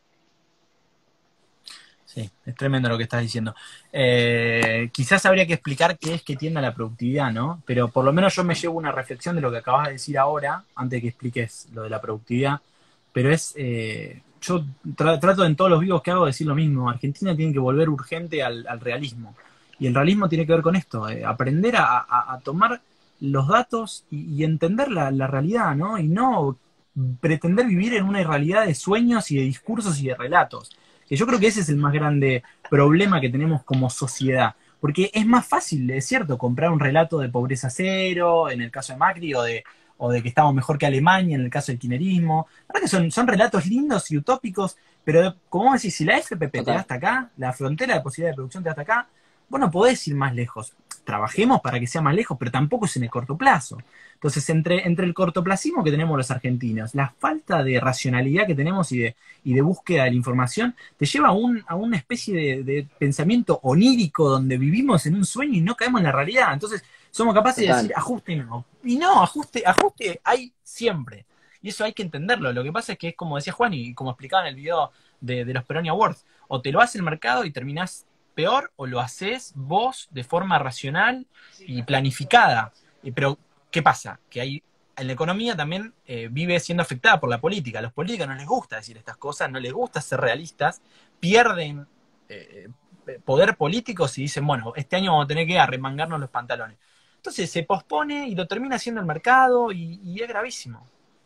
S1: Sí, es tremendo lo que estás diciendo. Eh, quizás habría que explicar qué es que tiende a la productividad, ¿no? Pero por lo menos yo me llevo una reflexión de lo que acabas de decir ahora, antes de que expliques lo de la productividad. Pero es, eh, yo tra trato en todos los vivos que hago de decir lo mismo. Argentina tiene que volver urgente al, al realismo. Y el realismo tiene que ver con esto, eh, aprender a, a, a tomar los datos y, y entender la, la realidad, ¿no? Y no pretender vivir en una irrealidad de sueños y de discursos y de relatos. Que yo creo que ese es el más grande problema que tenemos como sociedad. Porque es más fácil, es cierto, comprar un relato de pobreza cero, en el caso de Macri, o de, o de que estamos mejor que Alemania en el caso del kirchnerismo. La verdad que son, son relatos lindos y utópicos, pero como vos decís, si la F P P te da
S2: Total.
S1: hasta acá, la frontera de posibilidad de producción te da hasta acá, vos no podés ir más lejos. Trabajemos para que sea más lejos, pero tampoco es en el corto plazo. Entonces, entre, entre el cortoplacismo que tenemos los argentinos, la falta de racionalidad que tenemos y de, y de búsqueda de la información, te lleva a, un, a una especie de, de pensamiento onírico donde vivimos en un sueño y no caemos en la realidad. Entonces, somos capaces de decir,
S2: Total.
S1: ajuste no. Y no, ajuste, ajuste hay siempre. Y eso hay que entenderlo. Lo que pasa es que es como decía Juan y como explicaba en el video de, de los Peroni Awards, o te lo hace el mercado y terminás peor, o lo haces vos de forma racional y planificada. Y, pero, ¿qué pasa? Que hay, en la economía también eh, vive siendo afectada por la política. A los políticos no les gusta decir estas cosas, no les gusta ser realistas, pierden eh, poder político si dicen, bueno, este año vamos a tener que arremangarnos los pantalones. Entonces se pospone y lo termina haciendo el mercado y, y es gravísimo.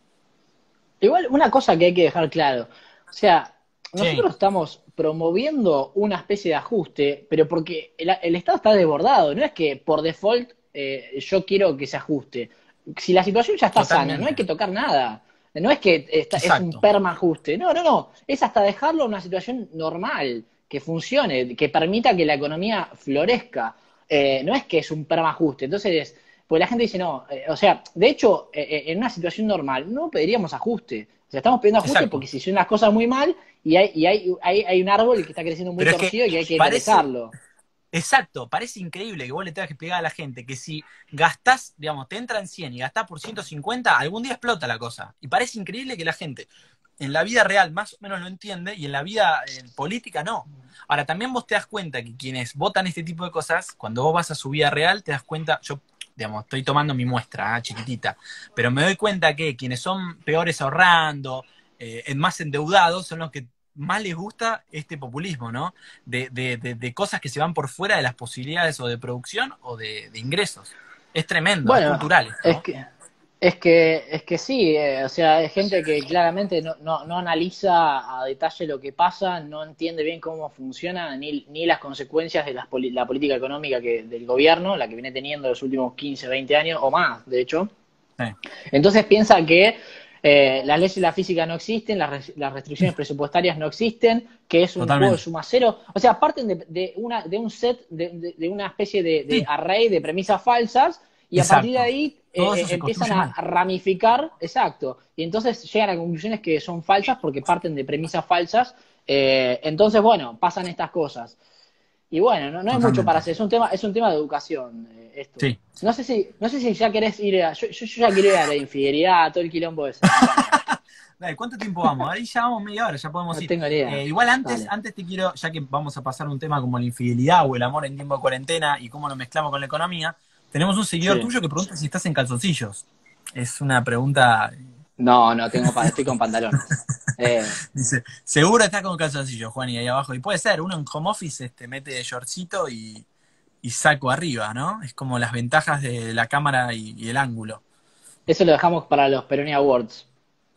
S2: Igual, una cosa que hay que dejar claro, o sea,
S1: Sí,
S2: nosotros estamos promoviendo una especie de ajuste, pero porque el, el Estado está desbordado, no es que por default eh, yo quiero que se ajuste. Si la situación ya está sana, no hay
S1: totalmente.
S2: que tocar nada. No es que está- es un
S1: Exacto.
S2: perma ajuste, no, no, no, es hasta dejarlo en una situación normal, que funcione, que permita que la economía florezca. Eh, no es que es un perma ajuste, entonces pues la gente dice, no, eh, o sea, de hecho, eh, eh, en una situación normal no pediríamos ajuste. O sea, estamos pidiendo ajuste
S1: Exacto.
S2: porque se hicieron las cosas muy mal y hay, y hay, hay, hay un árbol que está creciendo muy
S1: Pero es que
S2: torcido y que hay que
S1: parece,
S2: enderezarlo.
S1: exacto, parece increíble que vos le tengas que explicar a la gente que si gastás, digamos, te entran cien y gastás por ciento cincuenta, algún día explota la cosa. Y parece increíble que la gente en la vida real más o menos lo entiende y en la vida eh, política no. Ahora, también vos te das cuenta que quienes votan este tipo de cosas, cuando vos vas a su vida real, te das cuenta, yo, digamos, estoy tomando mi muestra, ¿eh? Chiquitita, pero me doy cuenta que quienes son peores ahorrando, eh, más endeudados, son los que más les gusta este populismo, ¿no? De, de, de, de cosas que se van por fuera de las posibilidades o de producción o de, de ingresos. Es tremendo, es
S2: Bueno,
S1: cultural
S2: es
S1: esto.
S2: que, es que, es que sí, eh, o sea, hay gente que claramente no, no, no analiza a detalle lo que pasa, no entiende bien cómo funciona, ni, ni las consecuencias de las poli- la política económica que, del gobierno, la que viene teniendo los últimos quince veinte años o más, de hecho.
S1: Sí,
S2: Entonces piensa que eh, las leyes de la física no existen, las, res- las restricciones presupuestarias no existen, que es un juego de
S1: totalmente.
S2: suma cero. O sea, parten de, de una, de un set, de, de- de una especie de, de
S1: Sí,
S2: array de premisas falsas, y a partir de
S1: exacto.
S2: ahí
S1: Todo
S2: eh,
S1: eso
S2: eh,
S1: se
S2: empiezan
S1: construye
S2: a,
S1: mal.
S2: a ramificar, exacto, y entonces llegan a conclusiones que son falsas porque parten de premisas falsas. Eh, entonces, bueno, pasan estas cosas. Y bueno, no, no hay mucho para
S1: Totalmente.
S2: hacer, es un tema, es un tema de educación, eh, esto.
S1: Sí.
S2: No sé si, no sé si ya querés ir a, yo, yo, yo ya quiero ir a la infidelidad, a todo el quilombo ese, me encanta.
S1: Dale, ¿cuánto tiempo vamos? Ahí ya vamos media hora, ya podemos
S2: No
S1: ir.
S2: tengo ni idea.
S1: Eh, igual antes,
S2: Dale.
S1: antes te quiero, ya que vamos a pasar un tema como la infidelidad o el amor en tiempo de cuarentena y cómo lo mezclamos con la economía, tenemos un seguidor
S2: Sí.
S1: tuyo que pregunta si estás en calzoncillos. Es una pregunta.
S2: No, no tengo pa- estoy con pantalones. Eh,
S1: Dice, seguro estás con calzoncillos, Juan, y ahí abajo. Y puede ser, uno en home office este, mete shortcito y, y saco arriba, ¿no? Es como las ventajas de la cámara y, y el ángulo.
S2: eso lo dejamos para los Peroni Awards.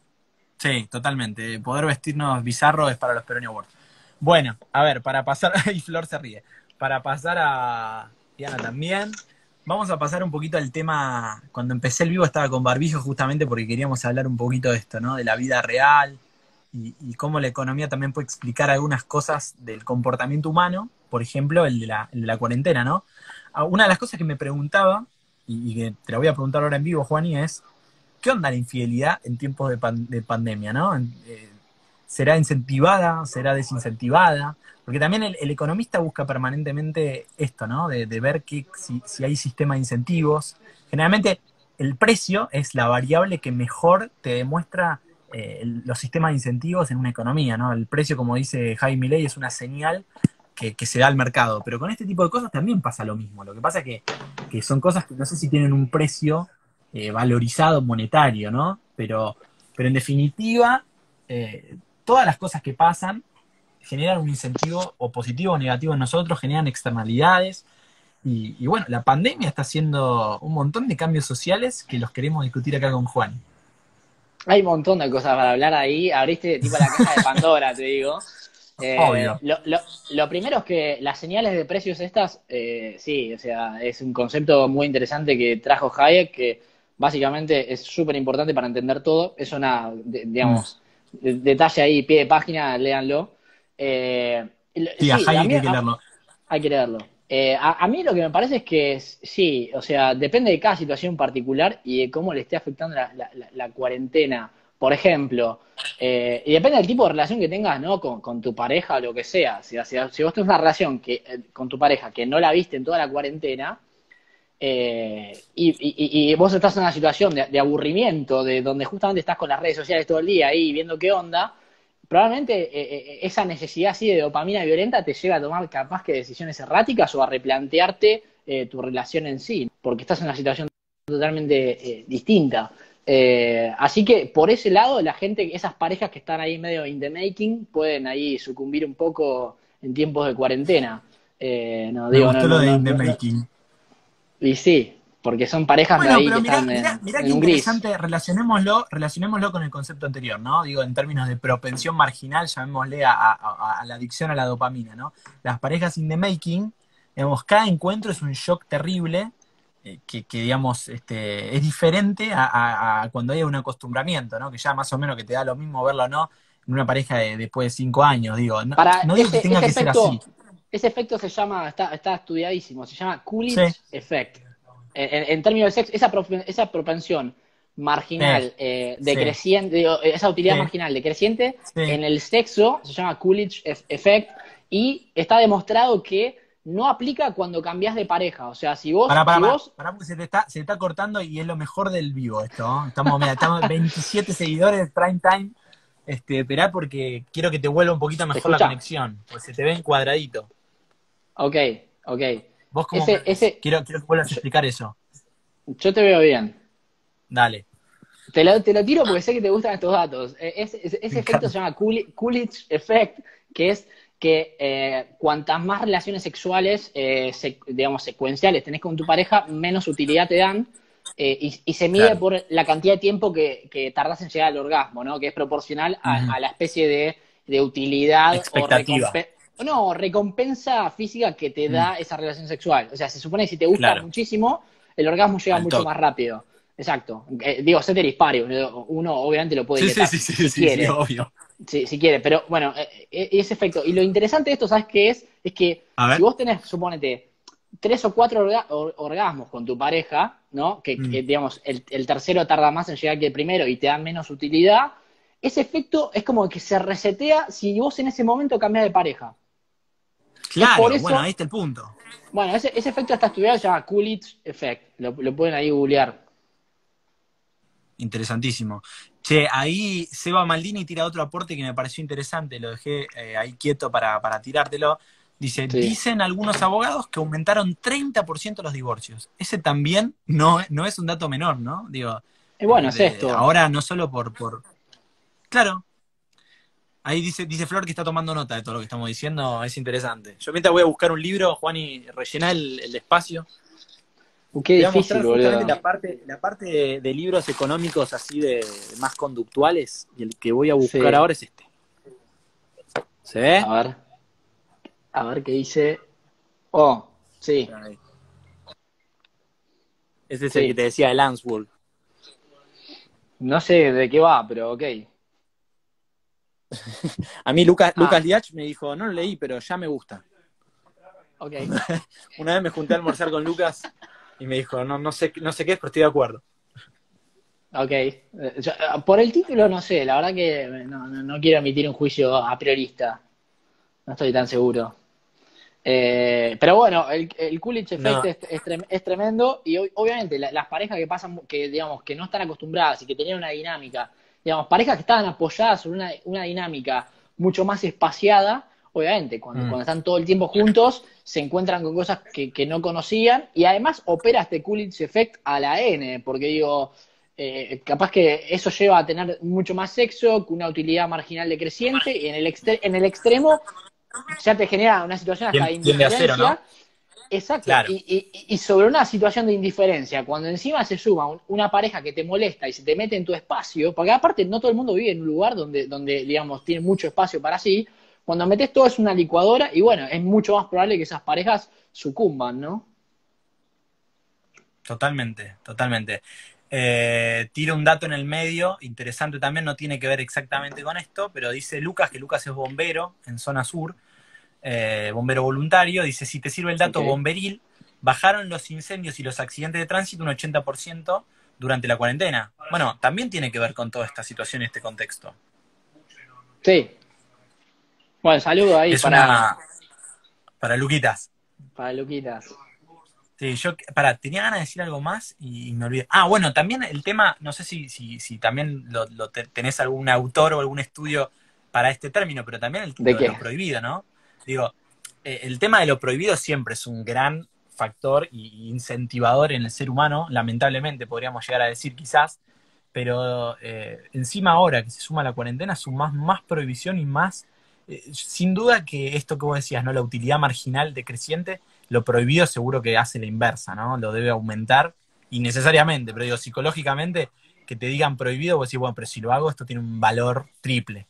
S1: Sí, totalmente. Poder vestirnos bizarro es para los Peroni Awards. Bueno, a ver, para pasar, y Flor se ríe, para pasar a Diana también, vamos a pasar un poquito al tema, cuando empecé el vivo estaba con barbijo justamente porque queríamos hablar un poquito de esto, ¿no? De la vida real y, y cómo la economía también puede explicar algunas cosas del comportamiento humano, por ejemplo, el de la, el de la cuarentena, ¿no? Ah, una de las cosas que me preguntaba, y, y que te la voy a preguntar ahora en vivo, Juani, es, ¿qué onda la infidelidad en tiempos de, pan- de pandemia, ¿no? Eh, ¿Será incentivada? ¿Será desincentivada? Porque también el, el economista busca permanentemente esto, ¿no? De, de ver que, si, si hay sistema de incentivos. Generalmente el precio es la variable que mejor te demuestra eh, el- los sistemas de incentivos en una economía, ¿no? El precio, como dice Jaime Milei, es una señal que, que se da al mercado. Pero con este tipo de cosas también pasa lo mismo. Lo que pasa es que, que son cosas que no sé si tienen un precio eh, valorizado monetario, ¿no? Pero, pero en definitiva, eh, todas las cosas que pasan generan un incentivo o positivo o negativo en nosotros, generan externalidades. Y, y bueno, la pandemia está haciendo un montón de cambios sociales que los queremos discutir acá con Juan.
S2: Hay un montón de cosas para hablar ahí. Abriste tipo la caja de Pandora, te digo. Eh,
S1: Obvio.
S2: lo, lo, lo primero es que las señales de precios estas, eh, sí, o sea, es un concepto muy interesante que trajo Hayek, que Básicamente es súper importante para entender todo. Eso nada, de-
S1: Mm.
S2: digamos, de- detalle ahí, pie de página, léanlo. Eh, y-
S1: Sí, a
S2: sí, a
S1: Hayek
S2: mí
S1: hay que
S2: a-
S1: leerlo.
S2: hay que leerlo. Eh, a, a mí lo que me parece es que es- sí, o sea, depende de cada situación particular y de cómo le esté afectando la, la- la- la cuarentena. Por ejemplo, eh, y depende del tipo de relación que tengas, ¿no? Con, con tu pareja o lo que sea. Si, si, si vos tenés una relación que, eh, con tu pareja que no la viste en toda la cuarentena, eh, y, y- y vos estás en una situación de, de aburrimiento, de donde justamente estás con las redes sociales todo el día ahí viendo qué onda, probablemente eh, eh, esa necesidad así de dopamina violenta te lleva a tomar capaz que decisiones erráticas o a replantearte eh, tu relación en sí, porque estás en una situación totalmente eh, distinta. Eh, así que por ese lado, la gente, esas parejas que están ahí medio in the making, pueden ahí sucumbir un poco en tiempos de cuarentena. Eh, no,
S1: Me
S2: digo, no,
S1: gustó lo
S2: no,
S1: de
S2: no,
S1: In the
S2: no, no-
S1: Making.
S2: y sí, porque son parejas
S1: Bueno,
S2: ahí
S1: pero
S2: que
S1: mirá,
S2: están
S1: mirá,
S2: en,
S1: mirá qué
S2: en un gris.
S1: interesante, relacionémoslo, relacionémoslo con el concepto anterior, ¿no? Digo, en términos de propensión marginal, llamémosle a, a- a- a la adicción a la dopamina, ¿no? Las parejas in the making, digamos, cada encuentro es un shock terrible, eh, que, que, digamos, este, es diferente a, a- a cuando hay un acostumbramiento, ¿no? Que ya más o menos que te da lo mismo verlo o no en una pareja de, después de cinco años, digo, no,
S2: Para
S1: no digo que
S2: ese,
S1: tenga
S2: ese
S1: que ser así.
S2: efecto, ese efecto se llama, está, está estudiadísimo, se llama
S1: Sí,
S2: Coolidge Effect. En, en- en términos de sexo, esa, propen- esa propensión
S1: sí,
S2: marginal eh,
S1: sí,
S2: decreciente, digo, esa utilidad
S1: sí,
S2: marginal decreciente
S1: sí.
S2: en el sexo se llama Coolidge Eff- Effect y está demostrado que no aplica cuando cambias de pareja. O sea, si vos,
S1: Pará, pará,
S2: si
S1: pará,
S2: vos,
S1: pará porque se te está, se te está cortando y es lo mejor del vivo esto, ¿no? Estamos, mira, estamos veintisiete seguidores, prime time. Este, esperá porque quiero que te vuelva un poquito
S2: ¿se
S1: mejor la
S2: escucha?
S1: conexión, pues se te ve en cuadradito.
S2: Ok, ok.
S1: ¿Vos cómo me
S2: Ese,
S1: ves?
S2: ese,
S1: Quiero, quiero que vuelvas a
S2: yo,
S1: explicar eso.
S2: yo te veo bien.
S1: Dale.
S2: Te lo, te lo tiro porque sé que te gustan estos datos. Eh, Ese, ese-
S1: Me
S2: ese efecto se
S1: encanta.
S2: llama Coolidge, Coolidge Effect, que es que eh, cuantas más relaciones sexuales, eh, se- digamos, secuenciales tenés con tu pareja, menos utilidad te dan. eh, y, y se mide
S1: Claro.
S2: por la cantidad de tiempo que, que tardás en llegar al orgasmo, ¿no? Que es proporcional a,
S1: Ujú.
S2: a la especie de, de utilidad o
S1: Expectativa.
S2: recompensa. No, recompensa física que te
S1: Mm,
S2: da esa relación sexual. O sea, se supone que si te gusta
S1: claro.
S2: muchísimo, el orgasmo llega
S1: Al
S2: mucho más
S1: toque.
S2: rápido. Exacto. Eh, digo, ceteris paribus. Uno obviamente lo puede
S1: Sí, sí,
S2: dilatar
S1: sí,
S2: si,
S1: sí,
S2: si
S1: sí, sí,
S2: quiere.
S1: obvio.
S2: Si, si quiere. Pero bueno, eh, eh, ese efecto. Y lo interesante de esto, ¿sabes qué es? Es que
S1: A
S2: si
S1: ver.
S2: vos tenés, suponete, tres o cuatro orga- or- orgasmos con tu pareja, ¿no? Que,
S1: Mm.
S2: que, digamos, el, el tercero tarda más en llegar que el primero y te da menos utilidad. Ese efecto es como que se resetea si vos en ese momento cambias de pareja. Es por
S1: Claro, bueno, ahí
S2: eso,
S1: está el punto.
S2: bueno, ese, ese efecto está estudiado, se llama Coolidge Effect. Lo, lo pueden ahí googlear.
S1: Interesantísimo. Che, ahí Seba Maldini tira otro aporte que me pareció interesante, lo dejé eh, ahí quieto para, para tirártelo. Dice,
S2: Sí.
S1: dicen algunos abogados que aumentaron treinta por ciento los divorcios. Ese también no, no es un dato menor, ¿no? Digo,
S2: Y bueno,
S1: eh,
S2: es
S1: de-
S2: esto.
S1: ahora no solo por, por... Claro, ahí dice, dice Flor que está tomando nota de todo lo que estamos diciendo, es interesante. Yo mientras voy a buscar un libro, Juan, y rellenar el, el espacio.
S2: Uh, qué
S1: Te voy a mostrar
S2: difícil,
S1: justamente
S2: boludo.
S1: la parte, la parte de, de libros económicos así de, de más conductuales, y el que voy a buscar
S2: Sí.
S1: ahora es este. ¿Se ve?
S2: A ver, a ver qué dice. Oh, sí,
S1: Ahí. Este es el que te
S2: sí.
S1: decía de Lanswood.
S2: No sé de qué va, pero ok.
S1: A mí Lucas, Lucas
S2: Ah,
S1: Liach me dijo, no lo leí, pero ya me gusta.
S2: ok,
S1: Una vez me junté a almorzar con Lucas y me dijo, no, no sé, no sé qué es, pero estoy de acuerdo.
S2: ok. Eh, yo, eh, por el título no sé, la verdad que no, no, no quiero emitir un juicio a priorista. No estoy tan seguro. Eh, pero bueno, el, el Coolidge Effect
S1: No,
S2: es, es trem- es tremendo y ob- obviamente la- las parejas que pasan, que digamos que no están acostumbradas y que tenían una dinámica, digamos, parejas que estaban apoyadas sobre una, una dinámica mucho más espaciada, obviamente, cuando,
S1: mm,
S2: cuando están todo el tiempo juntos, se encuentran con cosas que, que no conocían y además opera este Coolidge Effect a la N, porque digo, eh, capaz que eso lleva a tener mucho más sexo, con una utilidad marginal decreciente y en el, extre- en el extremo ya te genera una situación hasta de
S1: tiende a cero, ¿no?
S2: indiferencia. Exacto,
S1: Claro.
S2: y, y, y sobre una situación de indiferencia, cuando encima se suma un- una pareja que te molesta y se te mete en tu espacio, porque aparte no todo el mundo vive en un lugar donde, donde digamos, tiene mucho espacio para sí, cuando metes todo es una licuadora y bueno, es mucho más probable que esas parejas sucumban, ¿no?
S1: Totalmente, totalmente. Eh, tira un dato en el medio, interesante también, no tiene que ver exactamente con esto, pero dice Lucas, que Lucas es bombero en zona sur, eh, bombero voluntario, dice, si te sirve el
S2: Ok.
S1: dato bomberil, bajaron los incendios y los accidentes de tránsito un ochenta por ciento durante la cuarentena. Bueno, también tiene que ver con toda esta situación y este contexto.
S2: Sí. Bueno, saludo ahí
S1: Es
S2: para,
S1: una... Para Luquitas.
S2: para Luquitas.
S1: Sí, yo, para, tenía ganas de decir algo más y, y me olvidé. Ah, bueno, también el tema, no sé si, si, si también lo, lo te- tenés algún autor o algún estudio para este término, pero también el-
S2: ¿De
S1: lo de
S2: qué?
S1: lo prohibido, ¿no? Digo, eh, el tema de lo prohibido siempre es un gran factor y incentivador en el ser humano, lamentablemente podríamos llegar a decir quizás, pero eh, encima ahora que se suma la cuarentena, sumás más prohibición y más, eh, sin duda que esto que vos decías, ¿no? La utilidad marginal decreciente, lo prohibido seguro que hace la inversa, ¿no? Lo debe aumentar innecesariamente, pero digo, psicológicamente, que te digan prohibido, vos decís, bueno, pero si lo hago, esto tiene un valor triple.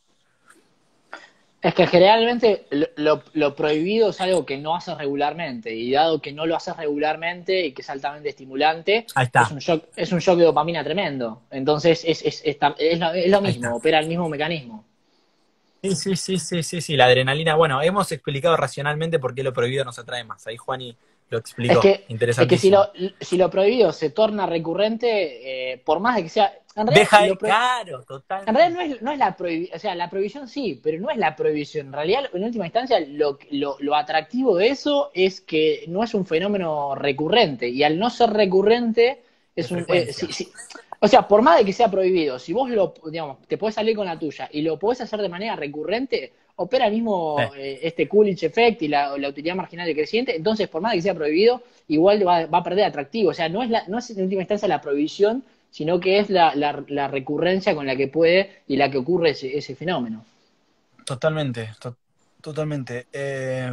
S2: Es que generalmente lo, lo- lo prohibido es algo que no haces regularmente, y dado que no lo haces regularmente y que es altamente estimulante,
S1: Ahí
S2: es
S1: está,
S2: un shock, es un shock de dopamina tremendo. Entonces es, es, es tam- es lo, es lo
S1: ahí
S2: mismo,
S1: está.
S2: opera el mismo mecanismo.
S1: Sí, sí, sí, sí, sí, sí, la adrenalina. Bueno, hemos explicado racionalmente por qué lo prohibido nos atrae más. Ahí Juani lo
S2: Es
S1: explicó.
S2: que, es que si
S1: Interesantísimo.
S2: lo, si lo prohibido se torna recurrente, eh, por más de que sea. En realidad,
S1: Deja
S2: lo
S1: de...
S2: pro-
S1: Claro,
S2: en realidad no
S1: totalmente.
S2: es, no es la prohibición, o sea, la prohibición sí, pero no es la prohibición. En realidad, en última instancia, lo, lo, lo atractivo de eso es que no es un fenómeno recurrente. Y al no ser recurrente,
S1: De
S2: es un. Eh,
S1: frecuencia.
S2: sí, sí. O sea, por más de que sea prohibido, si vos lo, digamos, te podés salir con la tuya y lo podés hacer de manera recurrente, opera el
S1: Sí,
S2: mismo eh, este Coolidge effect y la, la utilidad marginal decreciente. Entonces, por más de que sea prohibido, igual va, va a perder atractivo. O sea, no es, la, no es en última instancia la prohibición, sino que es la, la, la recurrencia con la que puede y la que ocurre ese, ese fenómeno.
S1: totalmente, to- totalmente. Eh,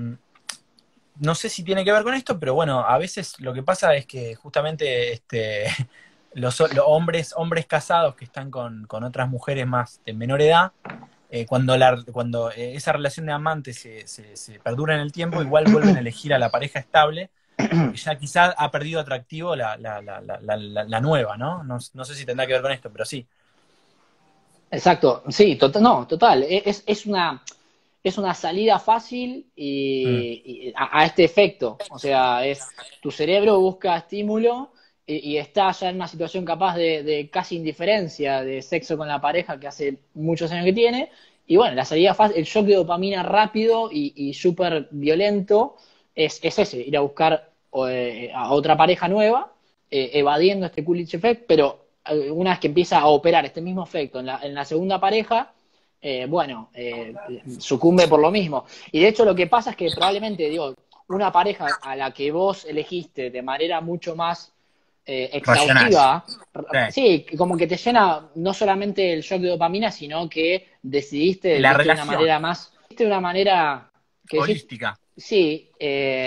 S1: no sé si tiene que ver con esto, pero bueno, a veces lo que pasa es que justamente este, los, los hombres, hombres casados que están con, con otras mujeres más de menor edad, eh, cuando, la, cuando eh, esa relación de amantes se, se, se perdura en el tiempo, igual vuelven a elegir a la pareja estable, porque ya quizá ha perdido atractivo la, la, la, la, la, la nueva, ¿no? ¿no? No sé si tendrá que ver con esto, pero sí.
S2: Exacto, sí, total, no, total. e, Es, es una, es una salida fácil
S1: Mm.
S2: y, y a, a este efecto. O sea, es tu cerebro busca estímulo y, y está ya en una situación capaz de, de casi indiferencia de sexo con la pareja que hace muchos años que tiene. Y bueno, la salida fácil, el shock de dopamina rápido y, y súper violento es, es ese, ir a buscar eh, a otra pareja nueva, eh, evadiendo este Coolidge effect, pero eh, una vez que empieza a operar este mismo efecto en la, en la segunda pareja, eh, bueno, eh, sucumbe por lo mismo. Y de hecho lo que pasa es que probablemente, digo, una pareja a la que vos elegiste de manera mucho más eh,
S1: Racional.
S2: exhaustiva,
S1: Sí.
S2: sí, como que te llena no solamente el shock de dopamina, sino que decidiste,
S1: La
S2: viste de una
S1: relación
S2: manera más, viste de una manera que decís,
S1: holística.
S2: sí, eh,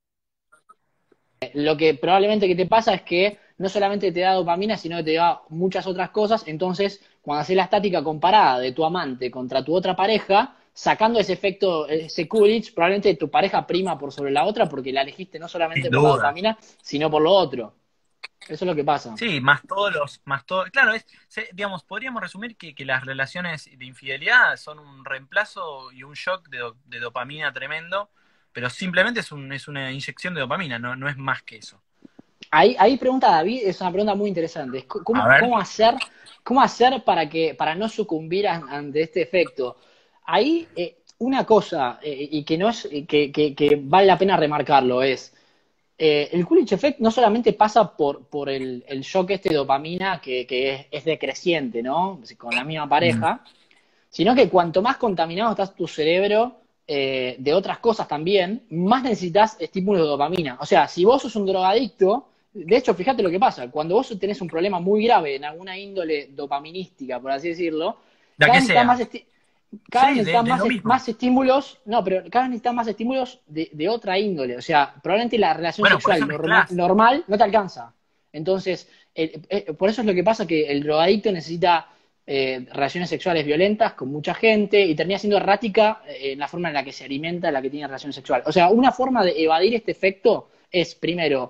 S2: lo que probablemente que te pasa es que no solamente te da dopamina, sino que te da muchas otras cosas. Entonces, cuando haces la estática comparada de tu amante contra tu otra pareja, sacando ese efecto, ese Coolidge, probablemente tu pareja prima por sobre la otra porque la elegiste no
S1: Sin
S2: solamente por la
S1: duda.
S2: dopamina, sino por lo otro. Eso es lo que pasa.
S1: Sí, más todos los, más todo, claro, es, se- digamos, podríamos resumir que, que las relaciones de infidelidad son un reemplazo y un shock de, do- de dopamina tremendo, pero simplemente es un, es una inyección de dopamina, no, no es más que eso.
S2: Ahí, ahí pregunta David, es una pregunta muy interesante. Es
S1: A
S2: ¿Cómo,
S1: ver.
S2: cómo hacer, cómo hacer para que, para no sucumbir an- ante este efecto? Ahí, eh, una cosa, eh, y que no es, que, que- que vale la pena remarcarlo, es eh, el Coolidge Effect no solamente pasa por, por el, el shock este de dopamina que, que es, es decreciente, ¿no? Con la misma
S1: Mm,
S2: pareja, sino que cuanto más contaminado está tu cerebro eh, de otras cosas también, más necesitas estímulos de dopamina. O sea, si vos sos un drogadicto, de hecho, fíjate lo que pasa, cuando vos tenés un problema muy grave en alguna índole dopaminística, por así decirlo,
S1: la
S2: cada
S1: que
S2: vez necesitas
S1: sea.
S2: más, esti- cada vez
S1: Sí, de,
S2: necesitas
S1: de
S2: más,
S1: lo mismo.
S2: más estímulos, no, pero cada vez necesitas más estímulos de, de otra índole. O sea, probablemente la relación
S1: Bueno, por eso
S2: sexual norma-
S1: mezclas.
S2: normal no te alcanza. Entonces, eh, eh, por eso es lo que pasa que el drogadicto necesita eh, relaciones sexuales violentas con mucha gente y termina siendo errática eh, en la forma en la que se alimenta, en la que tiene relaciones sexuales. O sea, una forma de evadir este efecto es, primero,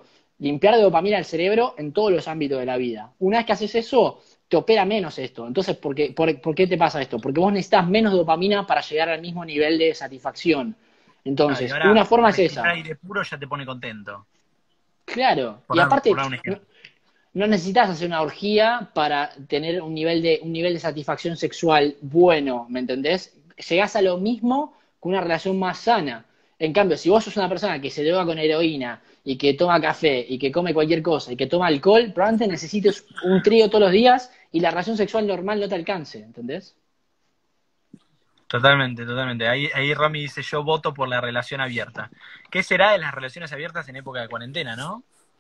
S2: limpiar de dopamina el cerebro en todos los ámbitos de la vida. Una vez que haces eso, te opera menos esto. Entonces, ¿por qué, por, ¿por qué te pasa esto? Porque vos necesitas menos dopamina para llegar al mismo nivel de satisfacción.
S1: Ah, y
S2: Entonces,
S1: ahora
S2: una forma es
S1: respirar
S2: esa.
S1: aire puro ya te pone contento.
S2: Claro.
S1: Por
S2: Y
S1: dar,
S2: aparte,
S1: por dar un
S2: no,
S1: ejemplo.
S2: no necesitas hacer una orgía para tener un nivel de, un nivel de satisfacción sexual bueno, ¿me entendés? Llegás a lo mismo con una relación más sana. En cambio, si vos sos una persona que se droga con heroína y que toma café y que come cualquier cosa y que toma alcohol, probablemente necesites un trío todos los días y la relación sexual normal no te alcance, ¿entendés?
S1: Totalmente, totalmente. Ahí, ahí Romy dice, yo voto por la relación abierta. ¿Qué será de las relaciones abiertas en época de cuarentena, no?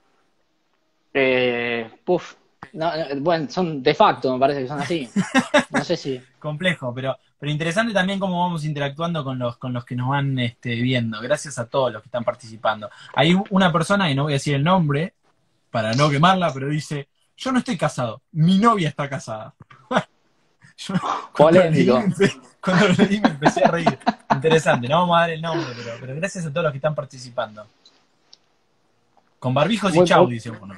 S2: Eh, puf. No, no, bueno, son de facto, me parece que son así. No sé si.
S1: Complejo, pero, pero interesante también cómo vamos interactuando con los, con los que nos van este, viendo. Gracias a todos los que están participando. Hay una persona, y no voy a decir el nombre, para no quemarla, pero dice, yo no estoy casado, mi novia está casada. Yo, cuando lo leí, me
S2: Polémico.
S1: empe- cuando lo leí me empecé a reír. Interesante, no vamos a dar el nombre, pero, pero gracias a todos los que están participando. Con barbijos y
S2: Muy,
S1: chau, dice uno.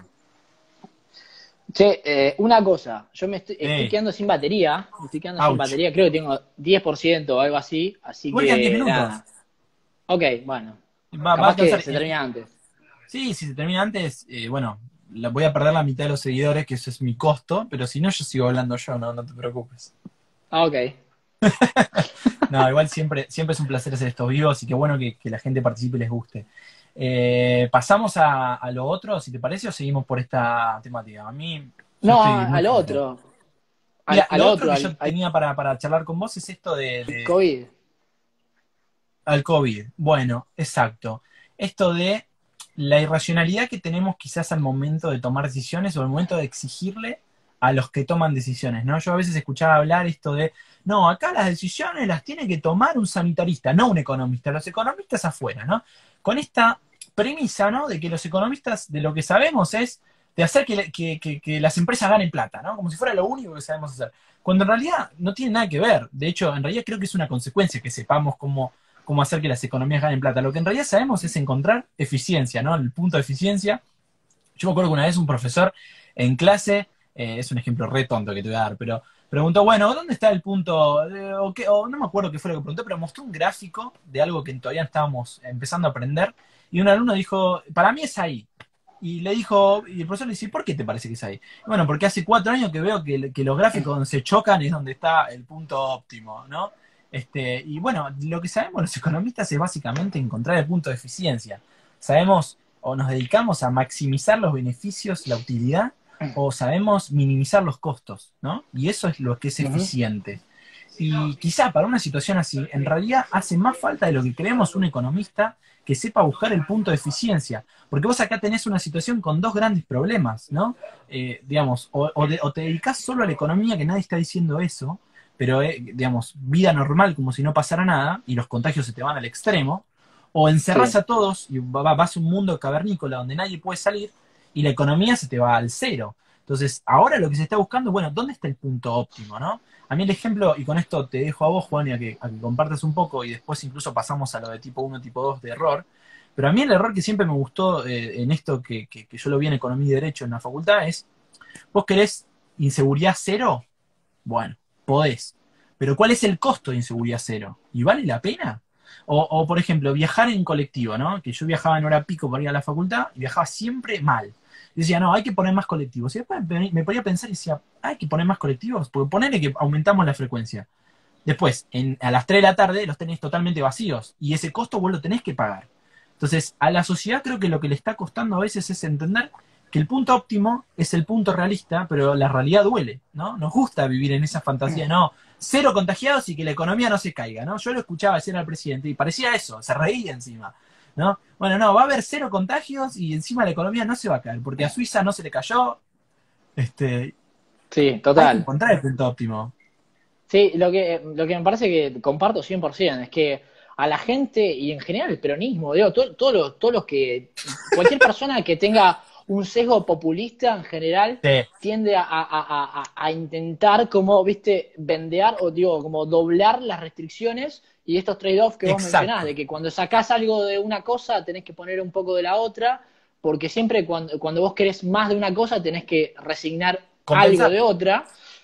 S2: Che, eh, una cosa, yo me estoy, estoy
S1: Eh,
S2: quedando sin batería, me estoy quedando sin
S1: ouch.
S2: batería, creo que tengo diez por ciento o algo así, así
S1: Igual quedan diez
S2: que
S1: minutos.
S2: nada. Ok, bueno,
S1: Va, va a
S2: capaz que
S1: alcanzar.
S2: se
S1: El-
S2: termina antes.
S1: sí, si se termina antes, eh, bueno, la, voy a perder la mitad de los seguidores, que eso es mi costo, pero si no, yo sigo hablando yo, no, no te preocupes.
S2: Ah, ok.
S1: No, igual siempre, siempre es un placer hacer estos vivos y qué bueno que, que la gente participe y les guste. Eh, pasamos a, a lo otro, si te parece, o seguimos por esta temática. A mí, yo
S2: No,
S1: estoy
S2: a-
S1: muy
S2: al
S1: flexible.
S2: otro, al,
S1: Mira,
S2: al
S1: lo otro
S2: otro,
S1: que
S2: al,
S1: yo
S2: al
S1: tenía para, para charlar con vos es esto de, de-
S2: COVID.
S1: al COVID. Bueno, exacto. Esto de la irracionalidad que tenemos quizás al momento de tomar decisiones o al momento de exigirle a los que toman decisiones, ¿no? Yo a veces escuchaba hablar esto de, no, acá las decisiones las tiene que tomar un sanitarista, no un economista, los economistas afuera, ¿no? Con esta premisa, ¿no? De que los economistas de lo que sabemos es de hacer que, que, que, que las empresas ganen plata, ¿no? Como si fuera lo único que sabemos hacer. Cuando en realidad no tiene nada que ver. De hecho, en realidad creo que es una consecuencia que sepamos cómo cómo hacer que las economías ganen plata. Lo que en realidad sabemos es encontrar eficiencia, ¿no? El punto de eficiencia. Yo me acuerdo que una vez un profesor en clase, eh, es un ejemplo re tonto que te voy a dar, pero preguntó, bueno, ¿dónde está el punto? de- o, qué- o no me acuerdo qué fue lo que preguntó, pero mostró un gráfico de algo que todavía estábamos empezando a aprender, y un alumno dijo, para mí es ahí. Y le dijo, y el profesor le dice, ¿por qué te parece que es ahí? Bueno, porque hace cuatro años que veo que, que los gráficos donde se chocan es donde está el punto óptimo, ¿no? Este, y bueno, lo que sabemos los economistas es básicamente encontrar el punto de eficiencia. Sabemos o nos dedicamos a maximizar los beneficios, la utilidad, o sabemos minimizar los costos, ¿no? Y eso es lo que es
S2: Ujú.
S1: eficiente. Y quizá para una situación así, en realidad hace más falta de lo que creemos un economista que sepa buscar el punto de eficiencia. Porque vos acá tenés una situación con dos grandes problemas, ¿no? Eh, digamos, o, o, de, o, te dedicás solo a la economía, que nadie está diciendo eso, pero, eh, digamos, vida normal como si no pasara nada, y los contagios se te van al extremo, o encerrás
S2: Sí.
S1: a todos y vas a un mundo cavernícola donde nadie puede salir, y la economía se te va al cero. Entonces, ahora lo que se está buscando, bueno, ¿dónde está el punto óptimo, no? A mí el ejemplo, y con esto te dejo a vos, Juan, y a que, a que compartas un poco, y después incluso pasamos a lo de tipo uno, tipo dos de error, pero a mí el error que siempre me gustó eh, en esto, que, que, que yo lo vi en Economía y Derecho en la facultad, es, vos querés inseguridad cero, bueno, podés, pero ¿cuál es el costo de inseguridad cero? ¿Y vale la pena? O, o, por ejemplo, viajar en colectivo, ¿no? Que yo viajaba en hora pico para ir a la facultad y viajaba siempre mal. Y decía, no, hay que poner más colectivos. Y después me ponía a pensar y decía, hay que poner más colectivos, porque ponele que aumentamos la frecuencia. Después, en, a las tres de la tarde los tenés totalmente vacíos y ese costo vos lo tenés que pagar. Entonces, a la sociedad creo que lo que le está costando a veces es entender que el punto óptimo es el punto realista, pero la realidad duele, ¿no? Nos gusta vivir en esa fantasía, no, cero contagiados y que la economía no se caiga, ¿no? Yo lo escuchaba decir al presidente y parecía eso, se reía encima, ¿no? Bueno, no, va a haber cero contagios y encima la economía no se va a caer, porque a Suiza no se le cayó, este,
S2: Sí,
S1: hay que
S2: total.
S1: encontrar el punto óptimo.
S2: Sí, lo que, lo que me parece que comparto cien por ciento es que a la gente y en general el peronismo, digo, todo, todo lo- todos los que, cualquier persona que tenga un sesgo populista en general
S1: Sí,
S2: tiende a, a- a- a- a intentar como, viste, vendear o digo, como doblar las restricciones y estos trade-offs que vos mencionás,
S1: exacto.
S2: de que cuando sacás algo de una cosa tenés que poner un poco de la otra, porque siempre cuando, cuando vos querés más de una cosa tenés que resignar algo
S1: Compensar.
S2: de otra.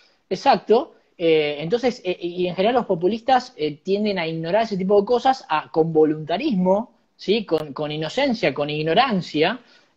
S2: Exacto. Eh, entonces, eh, y en general los populistas eh, tienden a ignorar ese tipo de cosas a, con voluntarismo, ¿sí? Con, con inocencia, con ignorancia,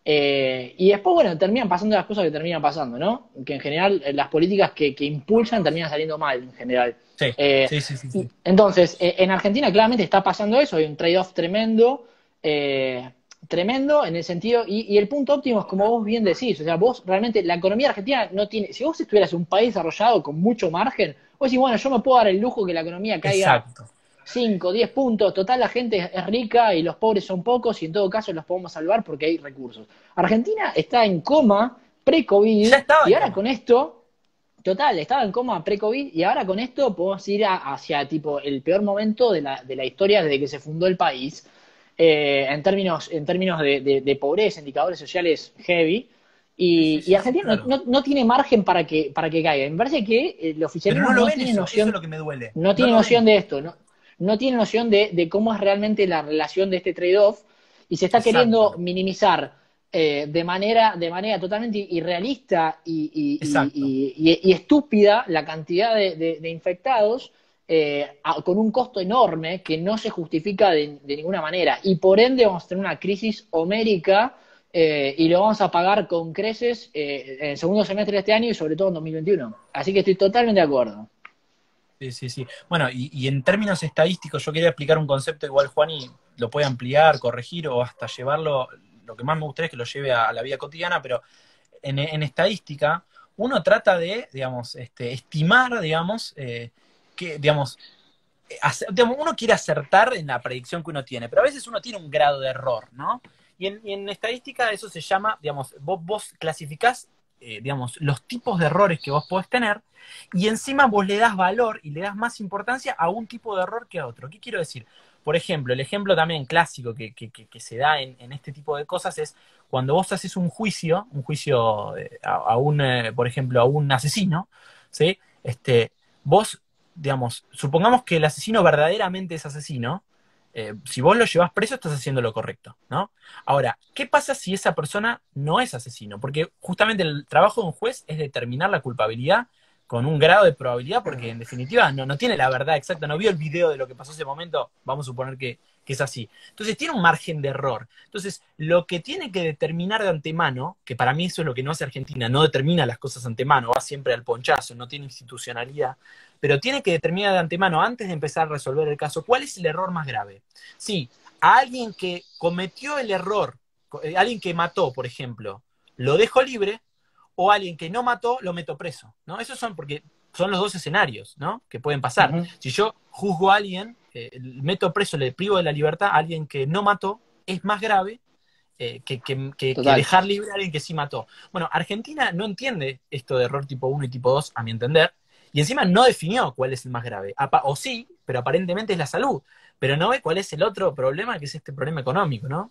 S2: eh, y después, bueno, terminan pasando las cosas que terminan pasando, ¿no? Que en general eh, las políticas que, que impulsan terminan saliendo mal, en general.
S1: Sí,
S2: Eh,
S1: sí, sí, sí,
S2: y,
S1: sí.
S2: entonces, eh, en Argentina claramente está pasando eso, hay un trade-off tremendo, eh, tremendo en el sentido, y, y el punto óptimo es como vos bien decís, o sea, vos realmente, la economía argentina no tiene, si vos estuvieras en un país desarrollado con mucho margen, vos decís, bueno, yo me puedo dar el lujo que la economía caiga
S1: Exacto.
S2: cinco diez puntos, total la gente es, es rica y los pobres son pocos y en todo caso los podemos salvar porque hay recursos. Argentina está en coma pre-COVID
S1: Ya estaba
S2: y
S1: en
S2: ahora con
S1: coma.
S2: esto, total, estaba en coma pre-COVID y ahora con esto podemos ir a- hacia tipo el peor momento de la, de la historia desde que se fundó el país, eh, en términos, en términos de, de- de pobreza, indicadores sociales heavy.
S1: Sí, sí,
S2: Y, y
S1: sí, sí,
S2: Argentina no,
S1: claro.
S2: no- no tiene margen para que, para que caiga. Me parece que el
S1: Pero
S2: oficialismo
S1: no lo
S2: no
S1: ven
S2: tiene
S1: eso, eso es
S2: noción,
S1: lo que me duele.
S2: no
S1: No
S2: tiene
S1: lo
S2: noción
S1: ven.
S2: de esto, no, no tiene noción de, de cómo es realmente la relación de este trade-off y se está queriendo
S1: Exacto,
S2: minimizar eh, de manera, de manera totalmente irrealista y, y-
S1: exacto.
S2: y- y- y estúpida la cantidad de, de- de infectados, eh, a- con un costo enorme que no se justifica de, de ninguna manera. Y por ende vamos a tener una crisis homérica, eh, y lo vamos a pagar con creces eh, en el segundo semestre de este año y sobre todo en dos mil veintiuno. Así que estoy totalmente de acuerdo.
S1: Sí, sí, sí. Bueno, y, y en términos estadísticos, yo quería explicar un concepto igual, Juani lo puede ampliar, corregir o hasta llevarlo. Lo que más me gustaría es que lo lleve a, a la vida cotidiana, pero en, en estadística, uno trata de, digamos, este, estimar, digamos, eh, que, digamos, hacer- digamos, uno quiere acertar en la predicción que uno tiene, pero a veces uno tiene un grado de error, ¿no? Y en, y en estadística eso se llama, digamos, vos, vos clasificás, eh, digamos, los tipos de errores que vos podés tener y encima vos le das valor y le das más importancia a un tipo de error que a otro. ¿Qué quiero decir? Por ejemplo, el ejemplo también clásico que, que, que, que se da en, en, este tipo de cosas es cuando vos haces un juicio, un juicio eh, a, a, un, eh, por ejemplo, a un asesino, ¿sí? Este, vos digamos, supongamos que el asesino verdaderamente es asesino, eh, si vos lo llevas preso estás haciendo lo correcto, ¿no? Ahora, ¿qué pasa si esa persona no es asesino? Porque justamente el trabajo de un juez es determinar la culpabilidad con un grado de probabilidad, porque en definitiva no, no tiene la verdad exacta, no vio el video de lo que pasó ese momento, vamos a suponer que, que es así. Entonces tiene un margen de error. Entonces, lo que tiene que determinar de antemano, que para mí eso es lo que no hace Argentina, no determina las cosas de antemano, va siempre al ponchazo, no tiene institucionalidad, pero tiene que determinar de antemano, antes de empezar a resolver el caso, cuál es el error más grave. Sí, a alguien que cometió el error, eh, alguien que mató, por ejemplo, lo dejo libre, o alguien que no mató, lo meto preso, ¿no? Esos son porque son los dos escenarios, ¿no? Que pueden pasar.
S2: Ujú.
S1: Si yo juzgo a alguien, eh, meto preso, le privo de la libertad a alguien que no mató, es más grave eh, que, que, que, que,
S2: Total.
S1: dejar libre a alguien que sí mató. Bueno, Argentina no entiende esto de error tipo uno y tipo dos, a mi entender, y encima no definió cuál es el más grave. O sí, pero aparentemente es la salud, pero no ve cuál es el otro problema, que es este problema económico, ¿no?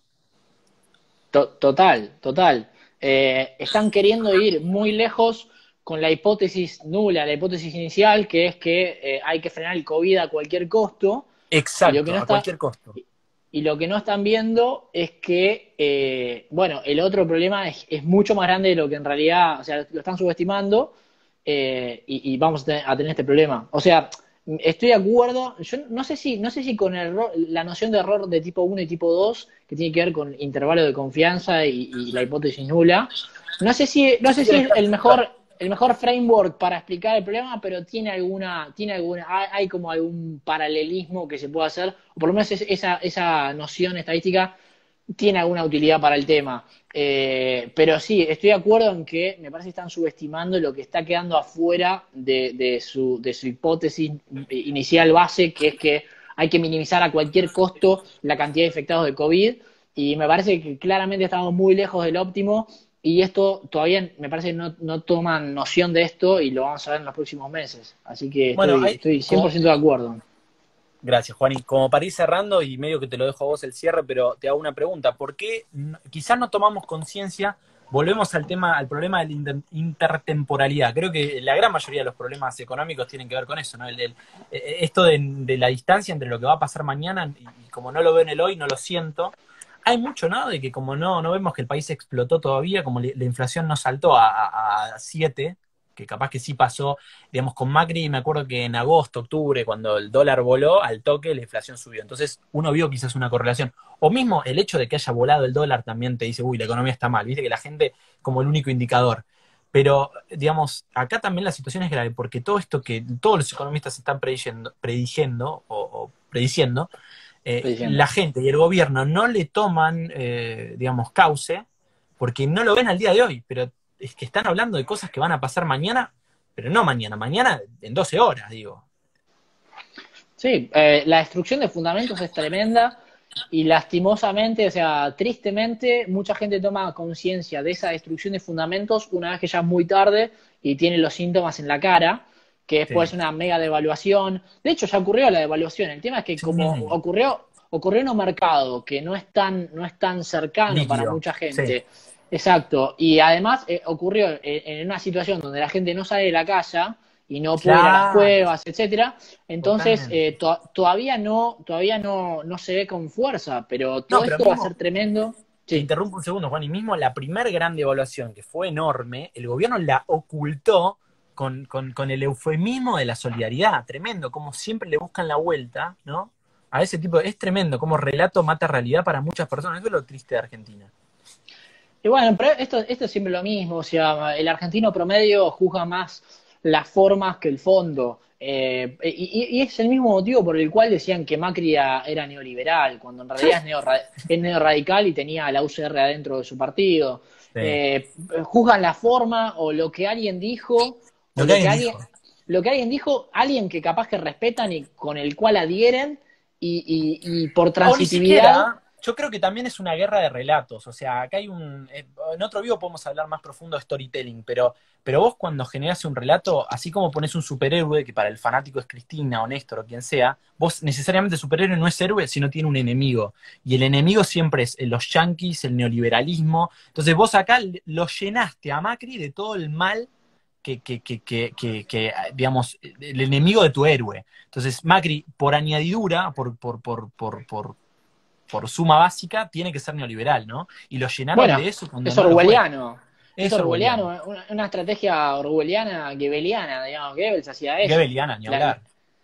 S2: To- total, total. Eh, están queriendo ir muy lejos con la hipótesis nula, la hipótesis inicial, que es que eh, hay que frenar el COVID a cualquier costo, y lo que
S1: Exacto,
S2: no
S1: a
S2: está,
S1: cualquier costo.
S2: y lo que no están viendo es que, eh, bueno, el otro problema es, es mucho más grande de lo que en realidad, o sea, lo están subestimando, eh, y, y vamos a tener, a tener este problema. O sea, estoy de acuerdo, yo no sé si, no sé si con el error- la noción de error de tipo uno y tipo dos que tiene que ver con intervalo de confianza y, y la hipótesis nula, no sé si, no
S1: Sí,
S2: sé
S1: sí,
S2: si
S1: el
S2: es el
S1: ejemplo.
S2: mejor, el mejor framework para explicar el problema, pero tiene alguna, tiene alguna, hay, hay como algún paralelismo que se puede hacer, o por lo menos es- esa, esa noción estadística tiene alguna utilidad para el tema. Eh, pero sí, estoy de acuerdo en que me parece que están subestimando lo que está quedando afuera de, de su, de su hipótesis inicial base, que es que hay que minimizar a cualquier costo la cantidad de infectados de COVID. Y me parece que claramente estamos muy lejos del óptimo. Y esto todavía me parece que no, no toman noción de esto y lo vamos a ver en los próximos meses. Así que
S1: Bueno,
S2: estoy,
S1: hay,
S2: estoy cien por
S1: como,
S2: ciento de acuerdo.
S1: gracias, Juan. Y como para ir cerrando, y medio que te lo dejo a vos el cierre, pero te hago una pregunta. ¿Por qué no- quizás no tomamos conciencia? Volvemos al tema, al problema de la inter- intertemporalidad. Creo que la gran mayoría de los problemas económicos tienen que ver con eso, ¿no? El- el- eh, esto de, de la distancia entre lo que va a pasar mañana y, y como no lo veo en el hoy, no lo siento. hay mucho, ¿no? De que como no, no vemos que el país explotó todavía, como le- la inflación no saltó a, a, a siete, que capaz que sí pasó, digamos, con Macri, me acuerdo que en agosto, octubre, cuando el dólar voló, al toque la inflación subió. Entonces uno vio quizás una correlación. O mismo el hecho de que haya volado el dólar también te dice, uy, la economía está mal, viste que la gente como el único indicador. Pero, digamos, acá también la situación es grave, porque todo esto que todos los economistas están prediciendo, prediciendo o, o prediciendo,
S2: Estoy
S1: eh,
S2: diciendo.
S1: la gente y el gobierno no le toman, eh, digamos, cauce, porque no lo ven al día de hoy, pero es que están hablando de cosas que van a pasar mañana, pero no mañana, mañana en doce horas, digo.
S2: Sí, eh, la destrucción de fundamentos es tremenda y lastimosamente, o sea, tristemente, mucha gente toma conciencia de esa destrucción de fundamentos una vez que ya es muy tarde y tiene los síntomas en la cara, que después
S1: Sí.
S2: es una mega devaluación. De hecho, ya ocurrió la devaluación. El tema es que
S1: Sí,
S2: como ocurrió, ocurrió en un mercado que no es tan, no es tan cercano para
S1: líquido,
S2: mucha
S1: sí.
S2: gente, exacto, y además eh, ocurrió en, en una situación donde la gente no sale de la casa y no puede ir a las
S1: Claro,
S2: cuevas, etcétera. Entonces,
S1: totalmente.
S2: eh, to todavía no, todavía no, no se ve con fuerza, pero
S1: No,
S2: todo
S1: pero
S2: esto va a
S1: mismo,
S2: ser tremendo.
S1: te
S2: Sí.
S1: interrumpo un segundo, Juan, y mismo la primer gran devaluación, que fue enorme, el gobierno la ocultó con, con, con el eufemismo de la solidaridad, tremendo, como siempre le buscan la vuelta, ¿no? A ese tipo, de- es tremendo, como relato mata realidad para muchas personas, eso es lo triste de Argentina.
S2: Y bueno, pero esto, esto es siempre lo mismo, o sea, el argentino promedio juzga más las formas que el fondo. Eh, y, y es el mismo motivo por el cual decían que Macri era, era neoliberal, cuando en
S1: Sí.
S2: realidad es, neorra es neorradical y tenía a la U C R adentro de su partido.
S1: Sí.
S2: Eh, juzgan la forma o lo que alguien dijo, o
S1: Lo que
S2: lo que
S1: alguien
S2: alguien,
S1: dijo.
S2: lo que alguien dijo, alguien que capaz que respetan y con el cual adhieren, y, y, y por
S1: O ni
S2: transitividad.
S1: siquiera, yo creo que también es una guerra de relatos. O sea, acá hay un. eh, En otro video podemos hablar más profundo de storytelling, pero, pero vos cuando generas un relato, así como pones un superhéroe, que para el fanático es Cristina o Néstor o quien sea, vos necesariamente el superhéroe no es héroe, sino tiene un enemigo. Y el enemigo siempre es eh, los yanquis, el neoliberalismo. Entonces vos acá le- lo llenaste a Macri de todo el mal. Que, que, que, que, que, que, digamos, el enemigo de tu héroe. Entonces, Macri, por añadidura, por, por, por, por, por, por suma básica, tiene que ser neoliberal, ¿no? Y lo llenaron
S2: Bueno,
S1: de eso cuando
S2: es
S1: no lo fue.
S2: orwelliano. Es
S1: Es orwelliano.
S2: orwelliano, una, una estrategia orwelliana, goebbeliana, digamos. Goebbels hacía eso.
S1: Goebbeliana, ni
S2: La, la,
S1: hablar.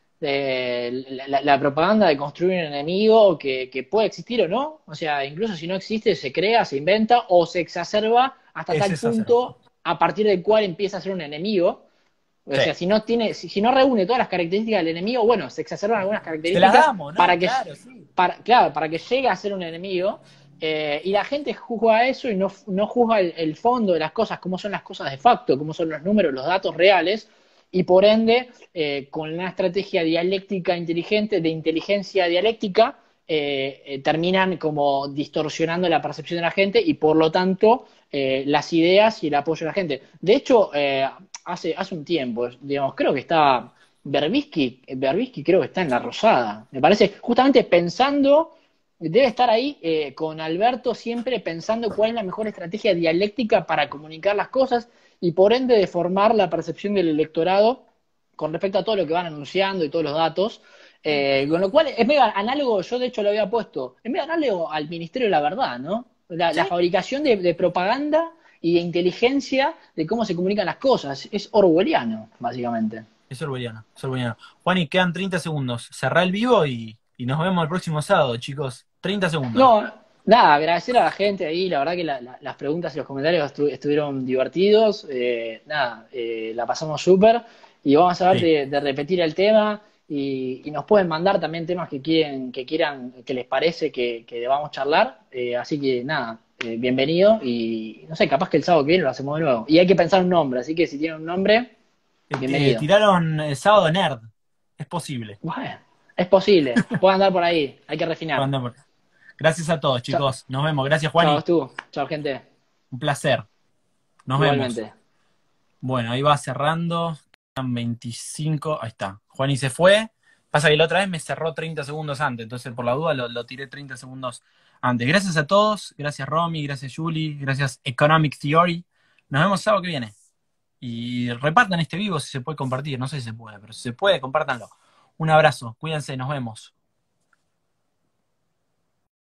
S2: la- la propaganda de construir un enemigo que, que puede existir o no. O sea, incluso si no existe, se crea, se inventa o se exacerba hasta
S1: Es
S2: tal
S1: eso hacer.
S2: punto a partir del cual empieza a ser un enemigo. O
S1: Sí.
S2: sea, si no tiene, si, si no reúne todas las características del enemigo, bueno, se exacerban algunas
S1: Se las
S2: características
S1: damos, ¿no?
S2: para que,
S1: Claro, sí.
S2: para, claro, para que llegue a ser un enemigo. Eh, y la gente juzga eso y no, no juzga el, el, fondo de las cosas, cómo son las cosas de facto, cómo son los números, los datos reales, y por ende, eh, con una estrategia dialéctica inteligente, de inteligencia dialéctica, eh, eh, terminan como distorsionando la percepción de la gente y por lo tanto eh, las ideas y el apoyo de la gente. De hecho, eh, hace, hace un tiempo, digamos, creo que está Berbisky, Berbisky creo que está en La Rosada, me parece, justamente pensando, debe estar ahí eh, con Alberto siempre pensando cuál es la mejor estrategia dialéctica para comunicar las cosas y por ende deformar la percepción del electorado con respecto a todo lo que van anunciando y todos los datos.
S1: Sí.
S2: Eh, con lo cual es medio análogo, yo de hecho lo había puesto, es medio análogo al Ministerio de la Verdad, ¿no? La, la
S1: Sí.
S2: fabricación de, de propaganda y de inteligencia de cómo se comunican las cosas. Es orwelliano, básicamente.
S1: Es orwelliano, es orwelliano. Juan, y quedan treinta segundos. Cerrá el vivo y, y nos vemos el próximo sábado, chicos. Treinta segundos.
S2: No, nada, agradecer a la gente ahí, la verdad que la, la, las preguntas y los comentarios estu estuvieron divertidos, eh, nada, eh, la pasamos súper y vamos a ver
S1: Sí.
S2: de, de repetir el tema y, y, nos pueden mandar también temas que quieren, que quieran, que les parece que, que debamos charlar, eh, así que nada, eh, bienvenido y no sé, capaz que el sábado que viene lo hacemos de nuevo. Y hay que pensar un nombre, así que si tienen un nombre,
S1: Eh, eh,
S2: bienvenido.
S1: tiraron el sábado nerd. Es posible.
S2: Bueno, es posible, puede andar por ahí, hay que refinar.
S1: Gracias a todos,
S2: Chao,
S1: chicos. Nos vemos. Gracias,
S2: chao,
S1: Juani.
S2: tú, chao, gente,
S1: Un placer. Nos vemos.
S2: igualmente.
S1: Bueno, ahí va cerrando. Quedan veinticinco. Ahí está. Juani se fue. Pasa que la otra vez me cerró treinta segundos antes, entonces por la duda lo, lo tiré treinta segundos antes. Gracias a todos. Gracias, Romy. Gracias, Julie. Gracias, Economic Theory. Nos vemos el sábado que viene. Y repartan este vivo si se puede compartir. No sé si se puede, pero si se puede, compártanlo. Un abrazo. Cuídense. Nos vemos.